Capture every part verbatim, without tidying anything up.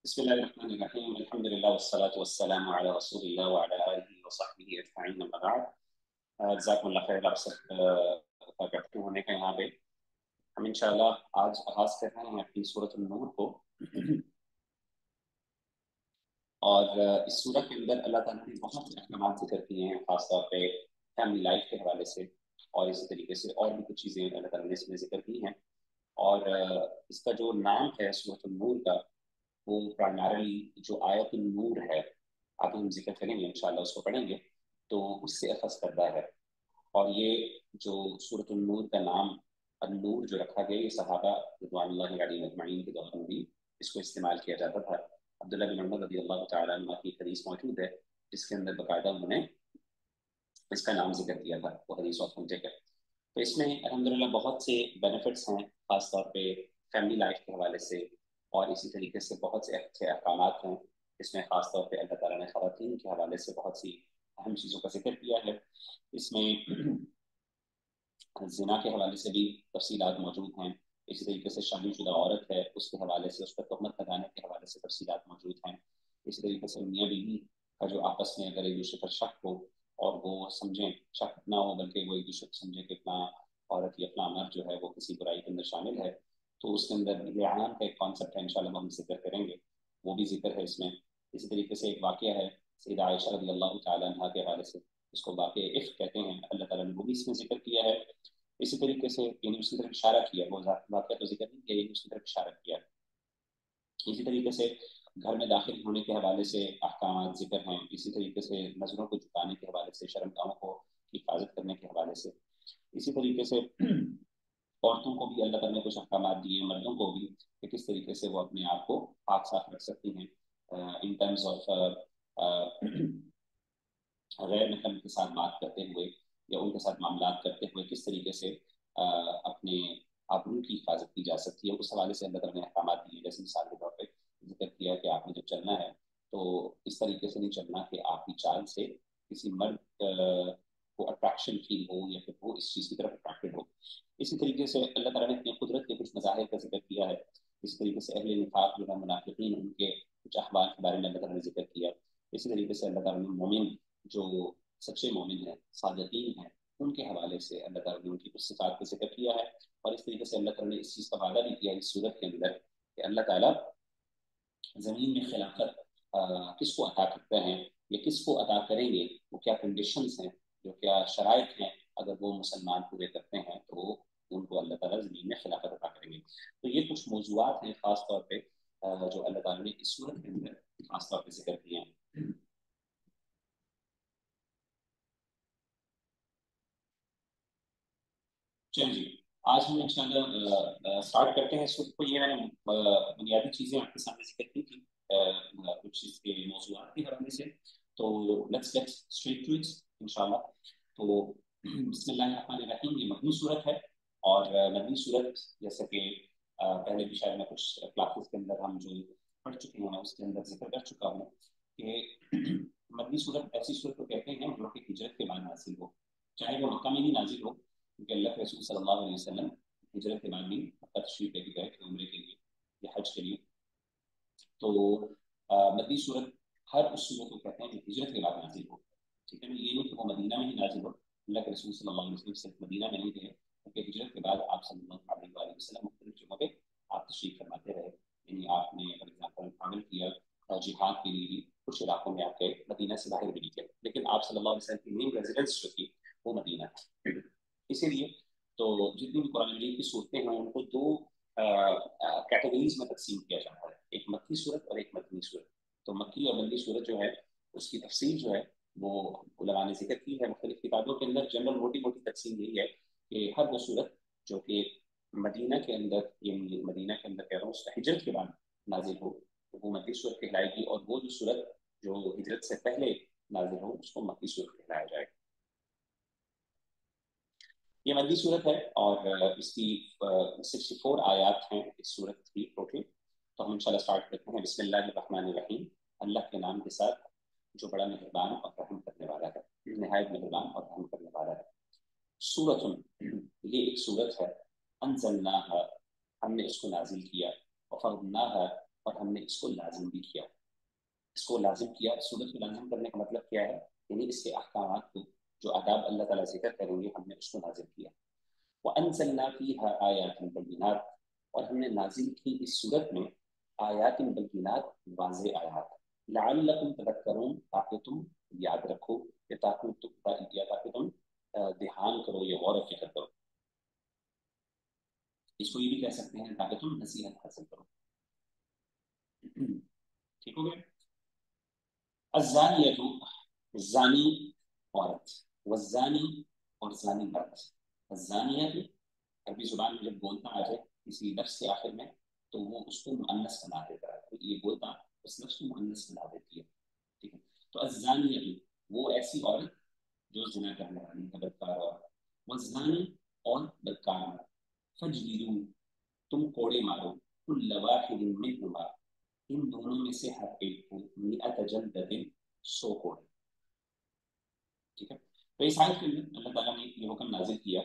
بسم الله الرحمن الرحيم الحمد لله والصلاة والسلام على رسول الله وعلى آله وصحبه أجمعين أما بعد जज़ाकुमुल्लाह खैर। आप सब इकट्ठे होने का यहाँ पे हम इंशाल्लाह आज आगाज कर रहे हैं अपनी सूरत नूर को। और इस सूरत के अंदर अल्लाह ताला ने बहुत से अहकाम जिक्र किए हैं, खासतौर पे फैमिली लाइफ के हवाले से, और इसी तरीके से और भी कुछ चीज़ें अल्लाह ताला ने इसमें जिक्र की हैं। और इसका जो नाम है सूरत नूर का, वो प्राइमरली जो आयत नूर है, आगे हम जिक्र करेंगे इंशाल्लाह, उसको पढ़ेंगे तो उससे अखज़ करता है। और ये जो सूरत नूर का नाम अन-नूर जो रखा गया, ये सहाबा रिज़वानुल्लाहि अलैहिम अजमईन के दौरान भी इसको इस्तेमाल किया जाता था। अब्दुल्लाह बिन उमर रज़ियल्लाहु तआला अन्हु की हदीस मौजूद है जिसके अंदर बाकायदा उन्होंने इसका नाम जिक्र किया था, वो हदीस ऑथेंटिक है। तो इसमें अल्हम्दुलिल्लाह बहुत से बेनिफिट्स हैं, खासतौर पे फैमिली लाइफ के हवाले से, और इसी तरीके से बहुत से अच्छे अहकामात हैं। इसमें खासतौर पे अल्लाह ताला ने ख़वातीन के हवाले से बहुत सी अहम चीज़ों का जिक्र किया है। इसमें ज़िना के हवाले से भी तफसीलात मौजूद हैं। इसी तरीके से शादीशुदा औरत है, उसके हवाले से, उस पर तहमत लगाने के हवाले से तफसीलात मौजूद हैं। इसी तरीके से मियाँ बीवी का जो आपस में अगर एक दूसरे पर शक हो और वो समझें, शक ना हो बल्कि वो एक दूसरे को समझे कि अपना औरत या अपना मर्द जो है वो किसी बुराई के अंदर शामिल है, तो उसके अंदर लिआन का एक कॉन्सेप्ट है, इंशाल्लाह हम जिक्र करेंगे, वो भी जिक्र है इसमें। इसी तरीके से एक वाक़या है सैयदा आयशा रज़ियल्लाहु तआला अन्हा के हवाले से, इसको वाक़या इफ़्क कहते हैं, अल्लाह ताला ने वो भी इसमें जिक्र किया है। इसी तरीके से यानी उसकी तरफ इशारा किया, वो वाक़या तो जिक्र नहीं किया, यानी उसकी तरफ इशारा किया। इसी तरीके से घर में दाखिल होने के हवाले से अहकाम जिक्र हैं। इसी तरीके से नज़रों को झुकाने के हवाले से, शर्मगाहों को हिफाजत करने के हवाले से। इसी तरीके से औरतों को भी अल्लाह ताला ने कुछ अहकाम दिए, मर्दों को भी, कि किस तरीके से वो अपने आप को पाक साफ रख सकती हैं इन टर्म्स ऑफ गैर महरम के साथ बात करते हुए या उनके साथ मामलात करते हुए किस तरीके से आ, अपने आबरू की हिफाजत की जा सकती है। उस हवाले से अल्लाह ताला ने अहकाम दिए, जैसे मिसाल के तौर पर जिक्र किया कि आपने जब चलना है तो इस तरीके से नहीं चलना कि आपकी चाल से किसी मर्द को अट्रैक्शन फील हो या फिर वो इस चीज़ की तरफ अट्रैक्टेड हो। इसी तरीके से अल्लाह ताला ने अपनी कुदरत के कुछ मज़ाहिर का जिक्र किया है। इसी तरीके से अहले निफाक जो है, मुनाफिकीन, उनके कुछ अखबार के बारे में अल्लाह ताला ने जिक्र किया। इसी तरीके से अल्लाह ताला ने मोमिन जो सच्चे मोमिन हैं, सादिकीन हैं, उनके हवाले से अल्लाह ताला ने उनकी कुछ सिफात का जिक्र किया है। और इस तरीके से अल्लाह ताला ने इस चीज़ का वादा भी किया इस सूरत के अंदर कि अल्लाह ताला ज़मीन में खिलाफत किसको अता करते हैं या किसको अता करेंगे, वो क्या कंडीशंस हैं, जो क्या शराइत हैं, अगर वो मुसलमान पूरे करते हैं तो उनको अल्लाह ताला ज़मीन में खिलाफत अता करेंगे। तो ये कुछ मौज़ूआत हैं ख़ास तौर पे जो अल्लाह ताला ने इस सूरत के अंदर ख़ास तौर पे जिक्र किए हैं। चलिए, आज हम इंशाल्लाह स्टार्ट करते हैं सूरत को। ये मैंने बुनियादी चीज़ें आपके सामने जिक्र की थी, कुछ इसके मौज़ूआत के हवाले से। तो let's get straight to it इंशाल्लाह। तो बिस्मिल्लाहिर्रहमानिर्रहीम, ये मदनी सूरत है। और मदनी सूरत जैसे कि पहले भी शायद मैं कुछ क्लासेस के अंदर हम जो पढ़ चुके हैं उसके अंदर जिक्र कर चुका हूँ कि मदनी सूरत ऐसी सूरत को कहते हैं जो कि हिजरत के बाद नाजिल हो, चाहे वो मक्का में ही नाजिल हो, क्योंकि अल्लाह के रसूल सल्लल्लाहु अलैहि वसल्लम हिजरत के बाद भी मक्का तशरीफ लेके गए थे उम्रे के लिए या हज के लिए। तो मदनी सूरत हर उस सूरत को कहते हैं जो हिजरत के बाद नाजिल हो। ठीक है ना, ये नहीं कि वो मदीना में ही नाजिल हो। अल्लाह के रसूल सल्लल्लाहु अलैहि वसल्लम सिर्फ मदीना में नहीं थे, क्योंकि हिजरत के बाद आप सल्लल्लाहु अलैहि वसल्लम मुख्तलिफ जगहों पे आप तशरीफ फरमाते रहे। यानी आपने फॉर एग्जाम्पल ट्रैवल किया और जिहाद के लिए भी कुछ इलाकों में आप गए, मदीना से बाहर भी गए, लेकिन आप सल्लल्लाहु अलैहि वसल्लम की मेन रेजिडेंस जो थी वो मदीना थी। इसीलिए तो जितनी भी कुरान मजीद की सूरतें हैं उनको दो कैटेगरीज में तकसीम किया जाता है, एक मक्की सूरत और एक मदनी सूरत। तो मक्की और मदनी सूरत जो है उसकी तफसील जो है वो उलमा ने जिक्र की है मुख्तलिफ किताबों के अंदर। जनरल मोटी मोटी तकसीम यही है कि हर वो सूरत जो कि मदीना के अंदर, यानी मदीना के अंदर कह रहा हूँ, उसका हिजरत के बाद नाजिल हो तो वो मक्की सूरत कहलाएगी, और वो जो सूरत जो हिजरत से पहले नाजिल हो उसको मक्की सूरत कहलाया जाएगा। ये मदनी सूरत है और इसकी सिक्सटी फोर आयात हैं इस सूरत की टोटल। तो हम इंशाल्लाह स्टार्ट करते हैं। बिस्मिल्लाहिर्रहमानिर्रहीम, अल्लाह के नाम के साथ जो बड़ा मेहरबान और रहम करने वाला है, निहायत मेहरबान और रहम करने वाला है। सूरतुन, ये एक सूरत है, अंज़लनाहा, हमने इसको नाजिल किया, और फरदनाहा, और हमने इसको लाजिम भी किया। इसको लाजिम किया, सूरत को लाजिम करने का मतलब क्या है, यानी इसके अहकामात को, जो आदाब अल्लाह ताला जिक्र करेंगे, हमने उसको नाजिल किया। वअनज़लना फ़ीहा आयातिन बय्यिनात, और हमने नाजिल की इस सूरत में आयातिन बय्यिनात, वाज़ेह आयात, लअल्लकुम तदक्करून, ताकि तुम याद रखो, या ताकि तुम या ताकि तुम ध्यान करो या गौर फिक्र करो। इसको ये भी कह सकते हैं ताकि तुम नसीहत हासिल करो। ठीक हो गया। अज़्ज़ानियतु, ज़ानी औरत, वज़्ज़ानी और ज़ानी मर्द। अज़्ज़ानियतु अरबी जुबान में जब बोलता आ जाए किसी लफ्ज़ के आखिर में, तो वो उसको मुअन्नस बना देता है, तो ये बोलता उस लफ्ज़ को मुअन्नस बना देती है। ठीक है। तो अज़्ज़ानियतु वो ऐसी औरत जो ज़िना करने वाली है, बदकार औरत। वज़्ज़ानी और बदकार मर्द। फजलिदू तुम कोड़े मारो, कुल्ल वाहिदिन मिनहुमा इन दोनों में से हर एक को, मिअत जल्दतिन सौ कोड़े। ठीक है। तो इस आयत के अंदर अल्लाह ताला ने ये हुक्म नाजिल किया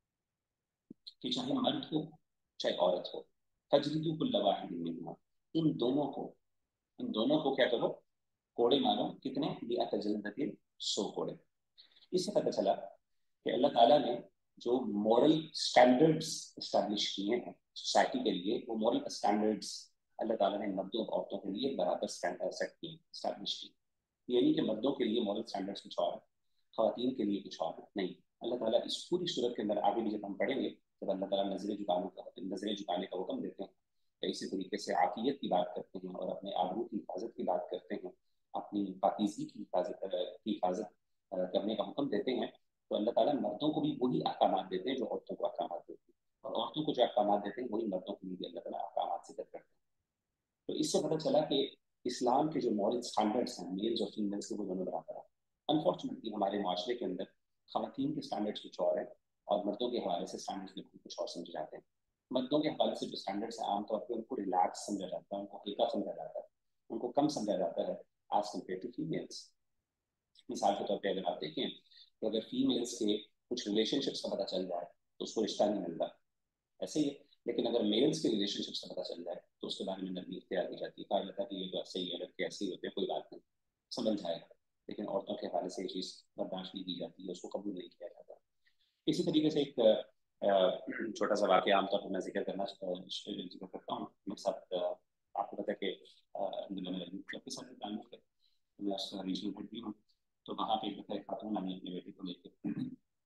कि चाहे मर्द हो चाहे औरत हो, फजलिदू कुल्ल वाहिदिन मिनहुमा, इन दोनों को, इन दोनों को क्या करो, कोड़े मारो। कितने? मिअत जल्दतिन सौ कोड़े। इससे पता चला कि अल्लाह ताला ने जो मॉरल स्टैंडर्ड्स इस्टेब्लिश किए हैं सोसाइटी के लिए, वो मॉरल स्टैंडर्ड्स अल्लाह ताला ने मर्दों और औरतों के लिए बराबर स्टैंडर्ड सेट किए, इस्टेब्लिश किए। ये नहीं कि मर्दों के लिए मॉरल स्टैंडर्ड्स कुछ और है, खवातीन के लिए कुछ और है, नहीं। अल्लाह ताला इस पूरी सूरत के अंदर, आगे भी जब हम पढ़ेंगे, जब अल्लाह ताला नजरें झुकाने का नजरें झुकाने का हुक्म देते हैं, तो इसी तरीके से आकियत की बात करते हैं और अपने आबरू की हिफाजत की बात करते हैं, अपनी पाकीज़गी की हिफाजत की हिफाजत करने का हुक्म देते हैं, तो अल्लाह ताला मर्दों को भी वही अहकाम देते हैं जो औरतों को अहकाम देते हैं, और औरतों को जो अहकाम देते हैं वही मर्दों को भी अल्लाह ताला अहकाम से करते हैं। तो इससे पता चला कि इस्लाम के जो मॉरल स्टैंडर्ड्स हैं, मेल्स और फीमेल्स के, वो दोनों बराबर है। अनफॉर्चुनेटली हमारे माशरे के अंदर खवातीन के स्टैंडर्ड्स कुछ और हैं और मर्दों के हवाले से स्टैंडर्ड्स बिल्कुल कुछ और समझे जाते हैं। मर्दों के हवाले से जो स्टैंडर्ड्स हैं, आमतौर पर उनको रिलैक्स समझा जाता है, उनको हल्का समझा जाता है, उनको कम समझा जाता है एज कम्पेयर टू फीमेल्स। मिसाल के तौर पर अगर आप देखें तो अगर फीमेल्स के कुछ रिलेशनशिप्स का पता चल जाए तो उसको रिश्ता नहीं मिलता, ऐसे ही है। लेकिन अगर मेल्स के रिलेशनशिप्स का पता चल जाए तो उसके बारे में नरमी इख्तियार की जाती है, कहा जाता है कि ये तो ऐसे ही है, लड़के ऐसे ही होते हैं, कोई बात नहीं, समझ जाएगा। लेकिन औरतों के हवाले से ये चीज़ बर्दाश्त नहीं की जाती है, उसको कबूल नहीं किया जाता। इसी तरीके से एक छोटा सा वाक़या आमतौर पर मैं जिक्र करना जिक्र करता हूँ मेरे साथ। आपको पता है कि मेरे क्लब के साथ ताल्लुक है, मैं उसका रीजनल हेड भी हूँ। तो वहाँ पे एक दफ़ा एक खातून आई अपने बेटे को लेकर,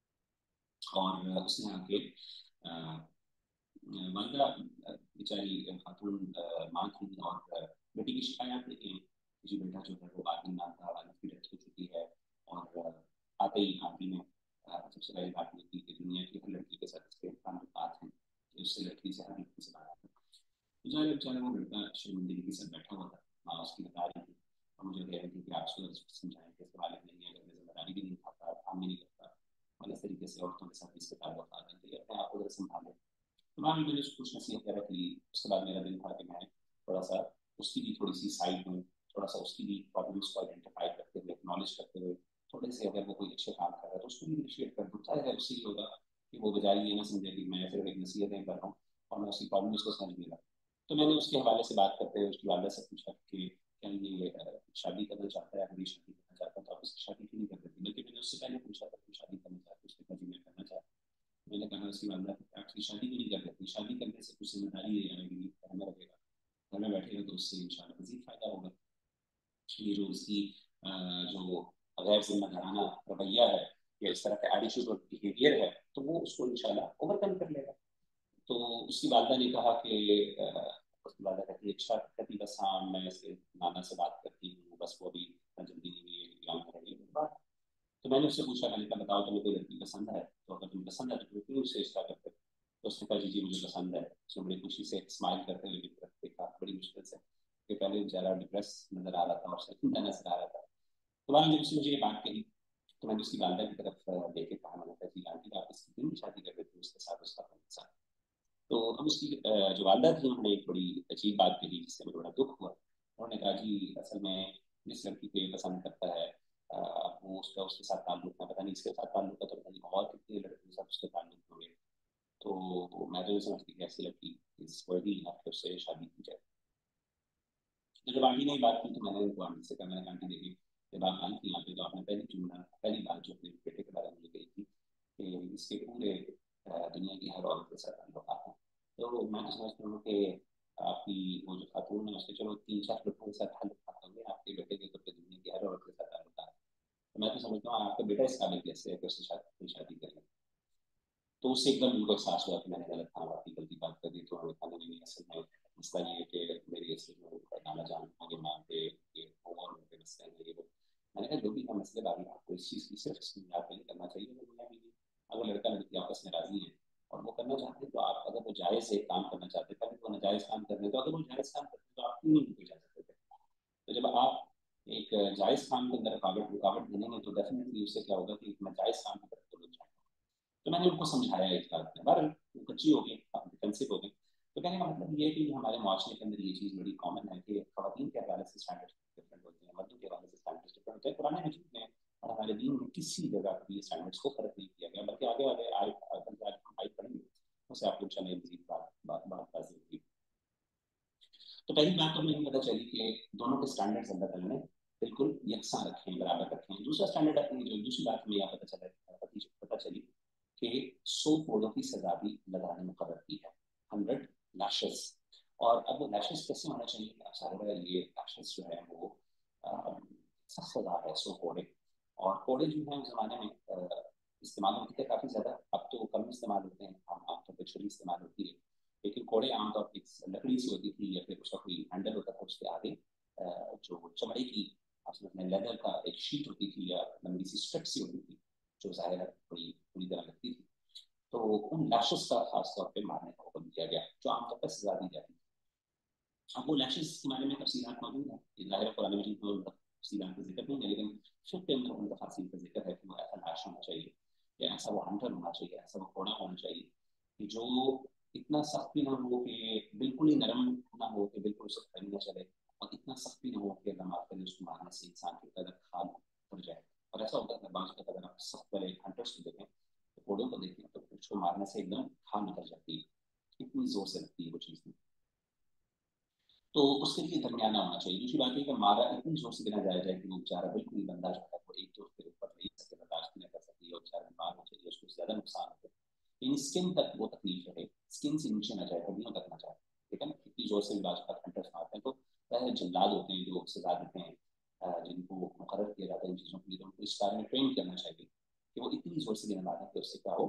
और उसने आके वालदा बेचारी खातून माँ थी, और बेटी की शिकायत है कि जी बेटा जो है वो आदमी ना था, वालिद की डेथ हो चुकी है, और आते ही आदमी ने सबसे पहले बात ये की कि दुनिया की हर लड़की के साथ इसके ताल्लुकात हैं कि उससे लड़की से हर लड़की से बात है। बेचारा बेचारा वो लड़का शर्मिंदगी के साथ बैठा हुआ था, माँ उसकी बता रही थी और मुझे कह रही थी कि आप उसको समझाएं कि इसके वालिद नहीं है, घर में जिम्मेदारी भी नहीं उठाता, काम भी नहीं करता, और इस तरीके से औरतों के साथ इसके ताल्लुकात हैं, तो अपने आप को संभालें। तो वहाँ भी मैंने उसको कुछ नसीहत कर रखी। उसके बाद मेरा दिल था कि मैं थोड़ा सा उसकी भी थोड़ी सी साइड दूँ, थोड़ा सा उसकी भी प्रॉब्लम्स को आइडेंटिफाई करते हुए, एक्नॉलेज करते हुए, थोड़े से अगर वो कोई अच्छे काम कर रहा है तो उसको भी अप्रिशिएट कर दूँ। चाहे उससे ही होगा कि वो बजाय ये ना समझे कि मैं सिर्फ एक नसीहतें कर रहा हूँ और मैं उसकी प्रॉब्लम्स को समझ नहीं रहा। तो मैंने उसके हवाले से बात करते हुए उसकी वालदा से पूछा कि क्या ये शादी करना चाहता है, अगर ये शादी करना चाहता है तो आप उसकी शादी क्यों नहीं कर देती? बल्कि मैंने उससे पहले पूछा था कि शादी करना चाहती है, उसने कहा जी मैं करना चाहता हूँ। मैंने कहा उसकी वालदा आपकी शादी क्यों नहीं कर देती? शादी करने से कुछ जिम्मेदारी ले जाएगी, करना लगेगा, घर में बैठेगा तो उससे इंशाल्लाह मजीद फायदा होगा। ये जो उसकी जो गैर जिम्मेदाराना रवैया है या इस तरह का एटीट्यूड और बिहेवियर है, तो वो उसको इंशाल्लाह ओवरकम कर लेगा। तो उसकी वालदा ने कहा कि उसकी वालदा कहती है अच्छा, कहती बस हाँ मैं इसके नाना से बात करती हूँ, बस वो भी जल्दी नहीं एग्जाम करेंगे बात। तो मैंने उससे पूछा, मैंने कहा बताओ तुम्हें कोई लड़की पसंद है, तो अगर तुम्हें पसंद है तो तुम्हें क्यों उससे रिश्ता करते? तो उसने कहा जी जी मुझे पसंद है। उसने बड़ी खुशी से स्माइल करते हुए मेरी तरफ देखा बड़ी मुश्किल से, कि पहले बेचारा डिप्रेस नजर आ रहा था और शर्मिंदा नजर आ रहा था। तो बाद जब उसने मुझे ये बात कही तो मैंने उसकी वालदा की तरफ देखे कहा, मैंने कहा जी आंटी आप इसकी क्यों शादी कर रहे थे उसके साथ, उसका साथ। तो अब उसकी जो वालदा थी उन्होंने एक बड़ी अजीब बात कही जिससे मुझे बड़ा दुख हुआ। उन्होंने कहा जी असल में जिस लड़की को ये पसंद करता है अब वो उसका उसके साथ ताल्लुक ना, पता नहीं इसके साथ ताल्लुक है तो पता नहीं और कितनी लड़कियों के साथ उसके ताल्लुक होंगे। तो मैं तो ये समझती कि ऐसी लड़की इस वर्दी इनफ कि उससे शादी की जाए। तो जब आंटी ने बात की तो मैंने उनको आंटी से कहा, मैंने कहा आंटी देखिए, जब आप आई थी यहाँ पे तो आपने पहली चुनना पहली बात जो अपने बेटे के बारे में ये कही थी कि इसके पूरे अ, दुनिया की हर औरत के साथ ताल्लुक आता है। तो मैं तो समझता हूँ कि आपकी वो जो खातून है उसके चलो तीन चार लड़कों के साथ ताल्लुक आता होंगे, आपके बेटे के तो फिर दुनिया की हर औरत के साथ ताल्लुक आता है। तो मैं तो समझता हूँ आपका बेटा इस काबिल कैसे है कि उससे शादी शादी करें। तो उससे एकदम उनको एहसास हुआ कि मैंने गलत कहा, आपकी गलती बात कर दी। तो हमें खाने में असल में मसला ये है कि मेरी असल में नाना जान मुझे मानते ये और उनके मसले हैं ये वो। मैंने कहा जो भी है मसले बाकी आपको इस चीज़ की सिर्फ याद नहीं करना चाहिए, वो दुनिया में अगर लड़का लड़की आपस में राजी है और वो करना चाहते हैं तो आप अगर वो जायज़ है काम करना चाहते हैं तभी वो नाजायज़ काम करने, तो अगर वो जायज़ काम करते हैं तो आप क्यों नहीं उनको इजाज़त देते। तो जब आप एक जायज़ काम के अंदर रुकावट रुकावट देंगे तो डेफिनेटली उससे क्या होगा कि एक नाजायज़ काम की तरफ वो लोग जाएंगे। तो मैंने उनको समझाया इस बात में, बहरहाल वो कच्ची हो गई, डिफेंसिव हो गई। तो कहने का मतलब ये है कि हमारे माशरे के अंदर ये चीज़ बड़ी कॉमन है कि खवातीन के हवाले से स्टैंडर्ड्स डिफरेंट होते हैं, मर्दों के हवाले से स्टैंडर्ड्स डिफरेंट होते हैं। पुराने वजूद में और हमारे दीन में किसी जगह पर ये स्टैंडर्ड्स को फर्क नहीं किया गया, बल्कि आगे आगे आए बल्कि आज हम आयत पढ़ेंगे उससे आप लोग चले मजीद बात बात बात बात होगी। तो पहली बात तो मुझे पता चली कि दोनों के स्टैंडर्ड्स अल्लाह ताला ने बिल्कुल यकसा रखे हैं, बराबर रखे हैं। दूसरा स्टैंडर्ड अपनी जो दूसरी बात हमें यहाँ पता चला पता चली कि सौ कोड़ों की सजा भी अल्लाह ने मुकर्रर की है, हंड्रेड लैशेस। और अब वो लैशेस कैसे होना चाहिए, आप सारे ये लैशेस जो है वो सख्त सजा है, सौ कोड़े। और कोड़े जो है उस जमाने में अ, इस्तेमाल होते थे काफी ज्यादा, अब तो कम इस्तेमाल होते हैं, आम आमतौर पर छुरी इस्तेमाल होती है। लेकिन कोड़े आमतौर पर लकड़ी से होती थी या फिर उसका कोई हैंडल होता था, उसके आगे अ, जो चमड़े की अपने लेदर का एक शीट होती थी या लंबी सी स्ट्रिप सी होती थी जो जाहिर है पूरी पूरी तरह लगती थी। तो उन लैशेस का खासतौर पर मारने का हुक्म दिया गया जो आमतौर पर सजा दी जाती थी। अब वो लैशेस के बारे में तफसीलात मौजूद है, जाहिर है कुरान मजीद में तफसीलात का जिक्र नहीं है, लेकिन फिर के अंदर उन तफासिल का जिक्र है कि वो ऐसा लाश होना चाहिए या ऐसा वो हंटर होना चाहिए, ऐसा वो घोड़ा होना चाहिए कि जो इतना सख्त भी ना हो कि बिल्कुल ही नरम ना हो कि बिल्कुल उससे पैर न चले, और इतना सख्त भी ना हो कि अल्लाह माफ करे उसको मारने से इंसान की कदर खाल उड़ जाए। और ऐसा होता है बाज़ अगर आप सख्त वाले हंटर्स को देखें तो घोड़ों को देखें तो उसको मारने से एकदम खाल निकल जाती है, इतनी जोर से लगती है वो चीज़। तो उसके लिए दरमियाना होना चाहिए। दूसरी बात है कि मारा इतनी जोर से बिना जाया जाए कि वो बेचारा बिल्कुल ही बंदा जो है वो एक दोस्त के ऊपर नहीं सके, बर्दाश्त नहीं कर सके और बेचारा बीमार हो जाए, उसको ज्यादा नुकसान हो जाए। इन स्किन तक वो तकलीफ रहे, स्किन से नीचे ना जाए, हड्डियों तक ना जाए, ठीक है ना। इतनी जोर से भी बाज हंटर्स मारते हैं तो पहले जल्लाद होते हैं जो सजा देते हैं, जिनको मुकर्रर किया जाता है इन चीज़ों के लिए, तो उनको इस बारे में ट्रेन करना चाहिए कि वो इतनी जोर से बिना मारें कि उससे क्या हो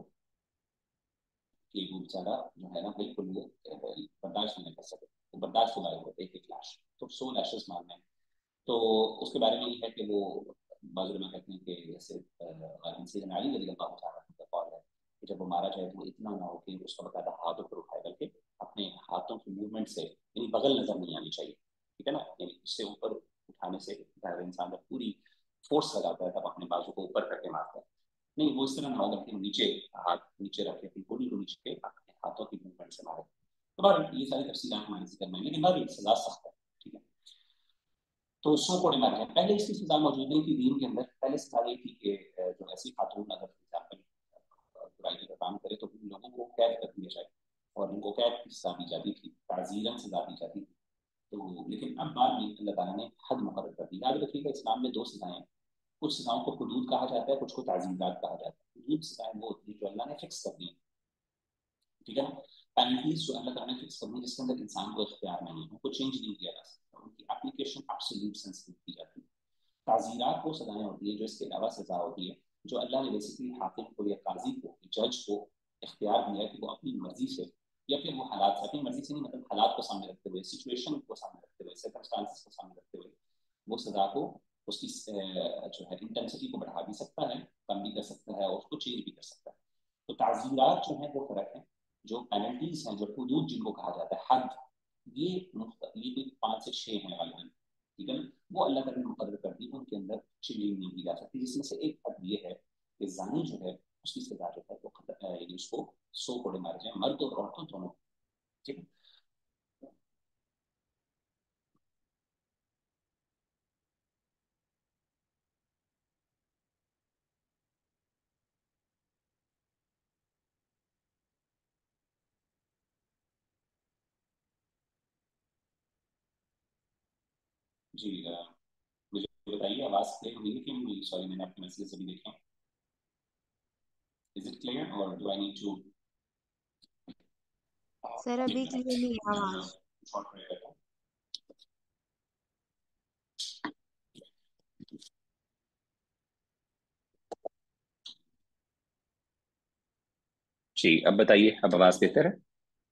कि वो बेचारा जो है ना बिल्कुल वो बर्दाश्त नहीं कर सके, तो बर्दाश्त के बारे में एक एक लाश तो सौ लैशेस मारने हैं। तो उसके बारे में ये है कि वो बाजू में कहते हैं कि जैसे इनसे अली रजी अल्लाह तआला का कौल है कि जब वो मारा जाए तो इतना ना हो कि उसका बकायदा हाथों पर उठाए, बल्कि अपने हाथों की मूवमेंट से यानी बगल नजर नहीं आनी चाहिए, ठीक है ना। यानी उससे ऊपर उठाने से इंसान जब पूरी फोर्स लगाता है तब अपने बाजू को ऊपर करके मारता है, नहीं वो इस तरह ना होगा कि नीचे हाथ नीचे रखे अपनी गोली को नीचे के अपने हाथों की मूवमेंट से मारे। तो बार ये सारी तफसील हमारे जिक्र में, लेकिन बार सजा सख्त है, ठीक है। तो सौ कोड़े मारे हैं, पहले इसकी सजा मौजूद नहीं थी दीन के अंदर। पहले सजा ये थी कि जो ऐसी खातून अगर एग्जाम्पल बुराई का काम करे तो उन लोगों को कैद कर दिया जाए और उनको कैद की सजा दी जाती थी, ताजीरन सजा दी जाती थी। तो लेकिन अब बाद में अल्लाह ताला ने हद मुकर्रर कर दी। याद रखिएगा इस्लाम में दो सजाएं हैं, कुछ सजाओं को हदूद कहा जाता है, कुछ को ताजीरात कहा जाता है। हदूद सजाएं वो होती है जो अल्लाह ने फिक्स कर दी, ठीक है ना। पेनल्टीज जो अल्लाह ताला ने फिक्स कर दी जिसके अंदर इंसान को इख्तियार नहीं है, उनको चेंज नहीं किया जा सकता, उनकी एप्लीकेशन एब्सोल्यूट सेंस में की जाती है। ताजीरात वो सजाएं होती है जो इसके अलावा सजा होती है, जो अल्लाह ने बेसिकली हाकिम को या काजी को जज को इख्तियार दिया कि वो अपनी मर्जी से या फिर वो हालात से, अपनी मर्जी से नहीं मतलब हालात को सामने रखते हुए, सिचुएशन को सामने रखते हुए, सर्कमस्टांसिस को सामने रखते हुए वो सजा को उसकी जो है इंटेंसिटी को बढ़ा भी सकता है, कम भी कर सकता है और उसको चेंज भी कर सकता है। तो ताजीरात जो है वो फर्क है, जो पेनल्टीज हैं, जो हदूद जिनको कहा जाता है, हद, ये ये भी पाँच से छः हैं वाले, ठीक है ना। वो अल्लाह ताला ने मुकर्रर कर दी, उनके अंदर चेंजिंग नहीं की जा सकती, जिसमें से एक हद ये है कि जानी जो है उसकी सजा जो है वो यानी उसको सौ कोड़े मारे जाए, मर्द और औरतों दोनों, ठीक है। جی آ، مجھے بتائیے آواز کلیئر ہوئی ہے کہ نہیں؟ سوری میں نے آپ کے میسیج ابھی دیکھا. از اٹ کلیئر اور do I need to sir ایک ابھی منٹ کلیئر نہیں ہے میں آواز. شارٹ ٹرائی کرتا ہوں. جی اب بتائیے، اب آواز بہتر ہے؟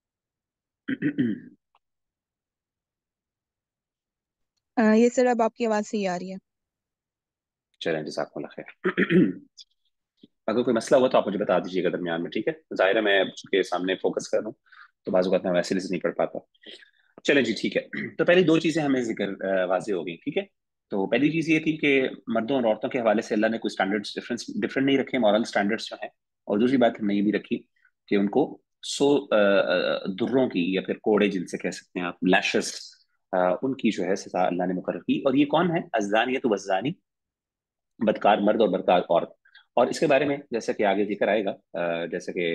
یہ سر اب آپ کی آواز صحیح آ رہی ہے. چلیں جزاکم اللہ خیر. اگر کوئی مسئلہ ہوا تو آپ مجھے بتا دیجیے گا درمیان میں، ٹھیک ہے؟ ظاہر ہے میں چونکہ سامنے فوکس کر رہا ہوں تو بعض اوقات میں ویسے نہیں پڑھ پاتا. چلیں جی ٹھیک ہے. تو پہلی دو چیزیں ہمیں ذکر واضح ہو گئی، ٹھیک ہے؟ تو پہلی چیز یہ تھی کہ مردوں اور عورتوں کے حوالے سے اللہ نے کوئی اسٹینڈرڈس ڈفرینس ڈفرینٹ نہیں رکھے، مورل اسٹینڈرڈس جو ہیں. اور دوسری بات ہم نے یہ بھی رکھی کہ ان کو سو دروں کی یا پھر کوڑے جن سے کہہ سکتے ہیں آپ، لیشز، ان کی جو ہے سزا اللہ نے مقرر کی. اور یہ کون ہے؟ الزانیۃ والزانی، بدکار مرد اور بدکار عورت. اور اس کے بارے میں جیسا کہ آگے ذکر آئے گا، جیسے کہ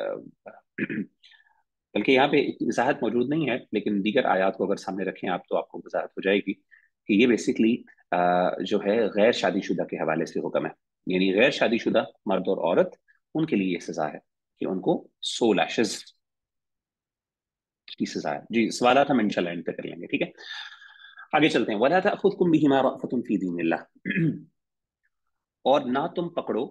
بلکہ یہاں پہ وضاحت موجود نہیں ہے، لیکن دیگر آیات کو اگر سامنے رکھیں آپ تو آپ کو وضاحت ہو جائے گی کہ یہ بیسکلی جو ہے غیر شادی شدہ کے حوالے سے حکم ہے. یعنی غیر شادی شدہ مرد اور عورت، ان کے لیے یہ سزا ہے کہ ان کو سو لیشز کی سزا ہے. جی سوالات ہم انشاءاللہ ان پہ کر لیں گے، ٹھیک ہے؟ آگے چلتے ہیں. وَلَا تَأْخُذْكُمْ بِهِمَا رَأْفَةٌ فِي دِينِ اللَّهِ، اور نہ تم پکڑو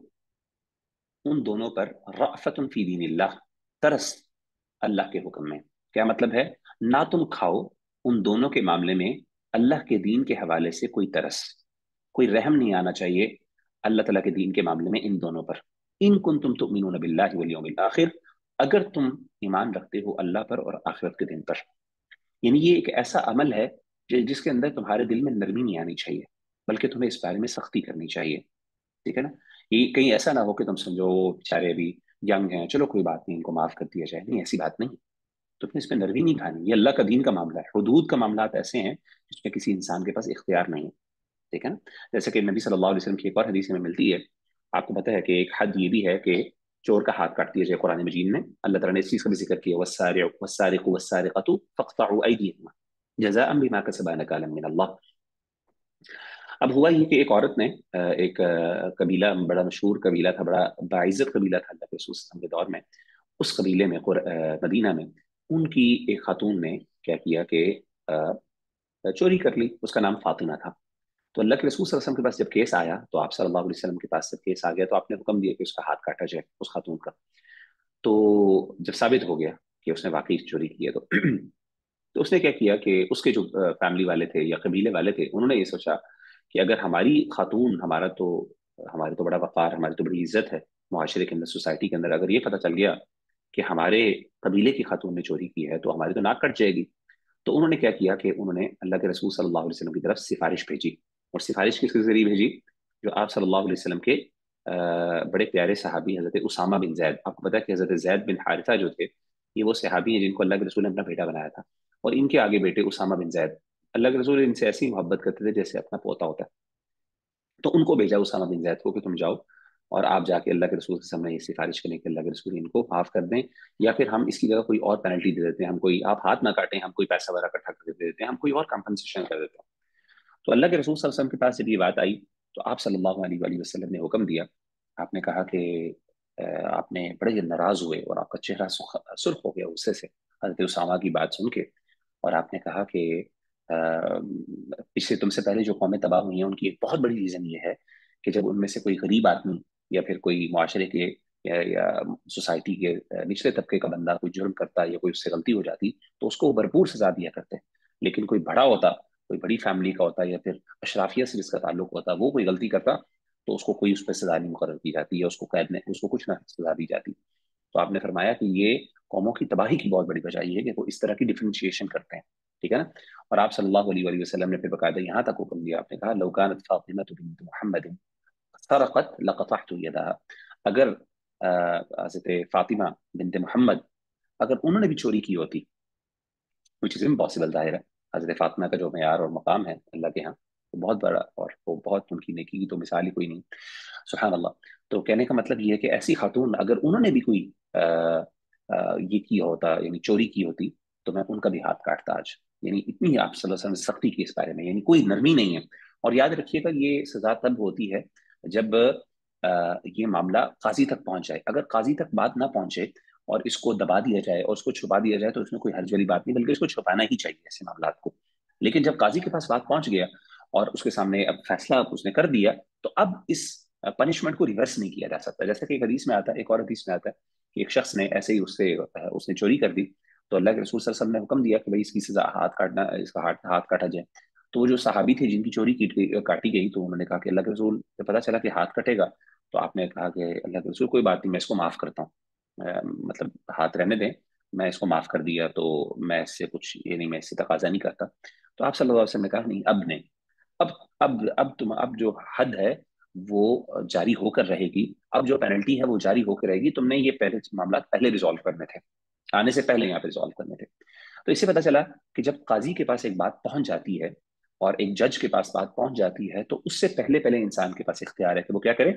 ان دونوں پر، رأفت فی دین اللہ، ترس اللہ کے حکم میں. کیا مطلب ہے؟ نہ تم کھاؤ ان دونوں کے معاملے میں اللہ کے دین کے حوالے سے کوئی ترس، کوئی رحم نہیں آنا چاہیے اللہ تعالیٰ کے دین کے معاملے میں ان دونوں پر. ان کنتم تؤمنون باللہ والیوم الآخر، اگر تم ایمان رکھتے ہو اللہ پر اور آخرت کے دن پر. یعنی یہ ایک ایسا عمل ہے جس کے اندر تمہارے دل میں نرمی نہیں آنی چاہیے، بلکہ تمہیں اس بارے میں سختی کرنی چاہیے. ٹھیک ہے نا؟ یہ کہیں ایسا نہ ہو کہ تم سمجھو بیچارے ابھی ینگ ہیں، چلو کوئی بات نہیں ان کو معاف کر دیا جائے. نہیں، ایسی بات نہیں. تو پھر اس میں نرمی نہیں کھانی. یہ اللہ کا دین کا معاملہ ہے. حدود کا معاملات ایسے ہیں جس میں کسی انسان کے پاس اختیار نہیں ہے. ٹھیک ہے نا؟ جیسے کہ نبی صلی اللہ علیہ وسلم کی ایک اور حدیث میں ملتی ہے. آپ کو پتہ ہے کہ ایک حد یہ بھی ہے کہ چور کا ہاتھ کاٹ دیا جائے. قرآن مجید میں اللہ تعالیٰ نے اس چیز کا بھی ذکر کیا، والسارق والسارق والسارقۃ فاقطعوا ایدیہما جزاء بما کسبا نکالا من اللہ. اب ہوا یہ کہ ایک عورت نے، ایک قبیلہ، بڑا مشہور قبیلہ تھا، بڑا باعزت قبیلہ تھا اللہ کے رسول صلی اللہ علیہ وسلم کے دور میں. اس قبیلے میں مدینہ میں ان کی ایک خاتون نے کیا کیا کہ چوری کر لی. اس کا نام فاطمہ تھا. تو اللہ کے رسول صلی اللہ علیہ وسلم کے پاس جب کیس آیا تو آپ صلی اللہ علیہ وسلم کے پاس جب کیس آ گیا تو آپ نے حکم دیا کہ اس کا ہاتھ کاٹا جائے، اس خاتون کا. تو جب ثابت ہو گیا کہ اس نے واقعی چوری کی ہے تو تو اس نے کیا کیا کہ اس کے جو فیملی والے تھے یا قبیلے والے تھے، انہوں نے یہ سوچا کہ اگر ہماری خاتون، ہمارا تو ہمارے تو بڑا وقار، ہماری تو بڑی عزت ہے معاشرے کے اندر، سوسائٹی کے اندر، اگر یہ پتہ چل گیا کہ ہمارے قبیلے کی خاتون نے چوری کی ہے تو ہماری تو ناک کٹ جائے گی. تو انہوں نے کیا کیا کہ انہوں نے اللہ کے رسول صلی اللہ علیہ وسلم کی طرف سفارش بھیجی. اور سفارش کس کے ذریعے بھیجی؟ جو آپ صلی اللہ علیہ وسلم کے بڑے پیارے صحابی حضرت اسامہ بن زید. آپ کو پتا ہے کہ حضرت زید بن حارثہ جو تھے، یہ وہ صحابی ہیں جن کو اللہ کے رسول نے اپنا بیٹا بنایا تھا. اور ان کے آگے بیٹے اسامہ بن زید، اللہ کے رسول ان سے ایسی محبت کرتے تھے جیسے اپنا پوتا ہوتا ہے. تو ان کو بھیجا اسامہ بن زید کو کہ تم جاؤ اور آپ جا کے اللہ کے رسول کے سامنے یہ سفارش کریں کہ اللہ کے رسول ان کو معاف کر دیں، یا پھر ہم اس کی جگہ کوئی اور پینلٹی دے دیتے ہیں، ہم کوئی، آپ ہاتھ نہ کاٹیں، ہم کوئی پیسہ وغیرہ اکٹھا کر دے دیتے ہیں، ہم کوئی اور کمپنسیشن کر دیتے ہیں. تو اللہ کے رسول صلی اللہ علیہ وسلم کے پاس جب یہ بات آئی تو آپ صلی اللہ علیہ وآلہ وسلم نے حکم دیا. آپ نے کہا کہ آپ نے بڑے ناراض ہوئے اور آپ کا چہرہ سرخ ہو گیا غصے سے حضرت اسامہ کی بات سن کے. اور آپ نے کہا کہ پچھلے تم سے پہلے جو قومیں تباہ ہوئی ہیں ان کی ایک بہت بڑی ریزن یہ ہے کہ جب ان میں سے کوئی غریب آدمی یا پھر کوئی معاشرے کے یا, یا سوسائٹی کے نچلے طبقے کا بندہ کوئی جرم کرتا یا کوئی اس سے غلطی ہو جاتی تو اس کو بھرپور سزا دیا کرتے. لیکن کوئی بڑا ہوتا، کوئی بڑی فیملی کا ہوتا یا پھر اشرافیہ سے جس کا تعلق ہوتا، وہ کوئی غلطی کرتا تو اس کو کوئی اس پہ سزا نہیں مقرر کی جاتی، یا اس کو قید میں اس کو کچھ نہ سزا دی جاتی. تو آپ نے فرمایا کہ یہ قوموں کی تباہی کی بہت بڑی وجہ یہ ہے کہ وہ اس طرح کی ڈفرینشیشن کرتے ہیں. ٹھیک ہے نا؟ اور آپ صلی اللہ علیہ وآلہ وسلم نے پھر باقاعدہ یہاں تک حکم دیا. آپ نے کہا لو كانت فاطمہ بنت محمد سرقت لقطعت يدها، اگر حضرت فاطمہ بنت محمد اگر انہوں نے بھی چوری کی ہوتی، which is impossible، ظاہر ہے حضرت فاطمہ کا جو معیار اور مقام ہے اللہ کے ہاں وہ بہت بڑا، اور وہ بہت ان کی نیکی کی تو مثال ہی کوئی نہیں. سبحان اللہ. تو کہنے کا مطلب یہ ہے کہ ایسی خاتون اگر انہوں نے بھی کوئی آ, آ, یہ کیا ہوتا، یعنی چوری کی ہوتی، تو میں ان کا بھی ہاتھ کاٹتا آج. یعنی اتنی آپ صلی اللہ علیہ وسلم نے سختی کی اس بارے میں، یعنی کوئی نرمی نہیں ہے۔ اور یاد رکھیے گا یہ سزا تب ہوتی ہے جب آ، یہ معاملہ قاضی تک پہنچ جائے۔ اگر قاضی تک بات نہ پہنچے اور اس کو دبا دیا جائے اور اس کو چھپا دیا جائے تو اس میں کوئی حرج والی بات نہیں، بلکہ اس کو چھپانا ہی چاہیے ایسے معاملات کو۔ لیکن جب قاضی کے پاس بات پہنچ گیا اور اس کے سامنے اب فیصلہ اس نے کر دیا، تو اب اس پنشمنٹ کو ریورس نہیں کیا جا سکتا۔ جیسا کہ ایک حدیث میں آتا ہے، ایک اور حدیث میں آتا ہے کہ ایک شخص نے ایسے ہی اس سے اس نے چوری کر دی، تو اللہ کے رسول صلی اللہ علیہ وسلم نے حکم دیا کہ بھائی اس کی سزا ہاتھ کاٹنا، اس کا ہاتھ ہاتھ کاٹا جائے۔ تو وہ جو صحابی تھے جن کی چوری کی کاٹی گئی، تو انہوں نے کہا کہ اللہ کے رسول، جب پتا چلا کہ ہاتھ کٹے گا تو آپ نے کہا کہ اللہ کے رسول کوئی بات نہیں، میں اس کو معاف کرتا ہوں، مطلب ہاتھ رہنے دیں، میں اس کو معاف کر دیا، تو میں اس سے کچھ یہ نہیں، میں اس سے تقاضا نہیں کرتا۔ تو آپ صلی اللہ علیہ وسلم نے کہا نہیں، اب نہیں، اب اب اب تم اب جو حد ہے وہ جاری ہو کر رہے گی، اب جو پینلٹی ہے وہ جاری ہو کر رہے گی، تم نے یہ پہلے معاملات پہلے ریزالو کرنے تھے، آنے سے پہلے یہاں پہ ریزالو کرنے تھے۔ تو اس سے پتا چلا کہ جب قاضی کے پاس ایک بات پہنچ جاتی ہے اور ایک جج کے پاس بات پہنچ جاتی ہے، تو اس سے پہلے پہلے انسان کے پاس اختیار ہے کہ وہ کیا کرے۔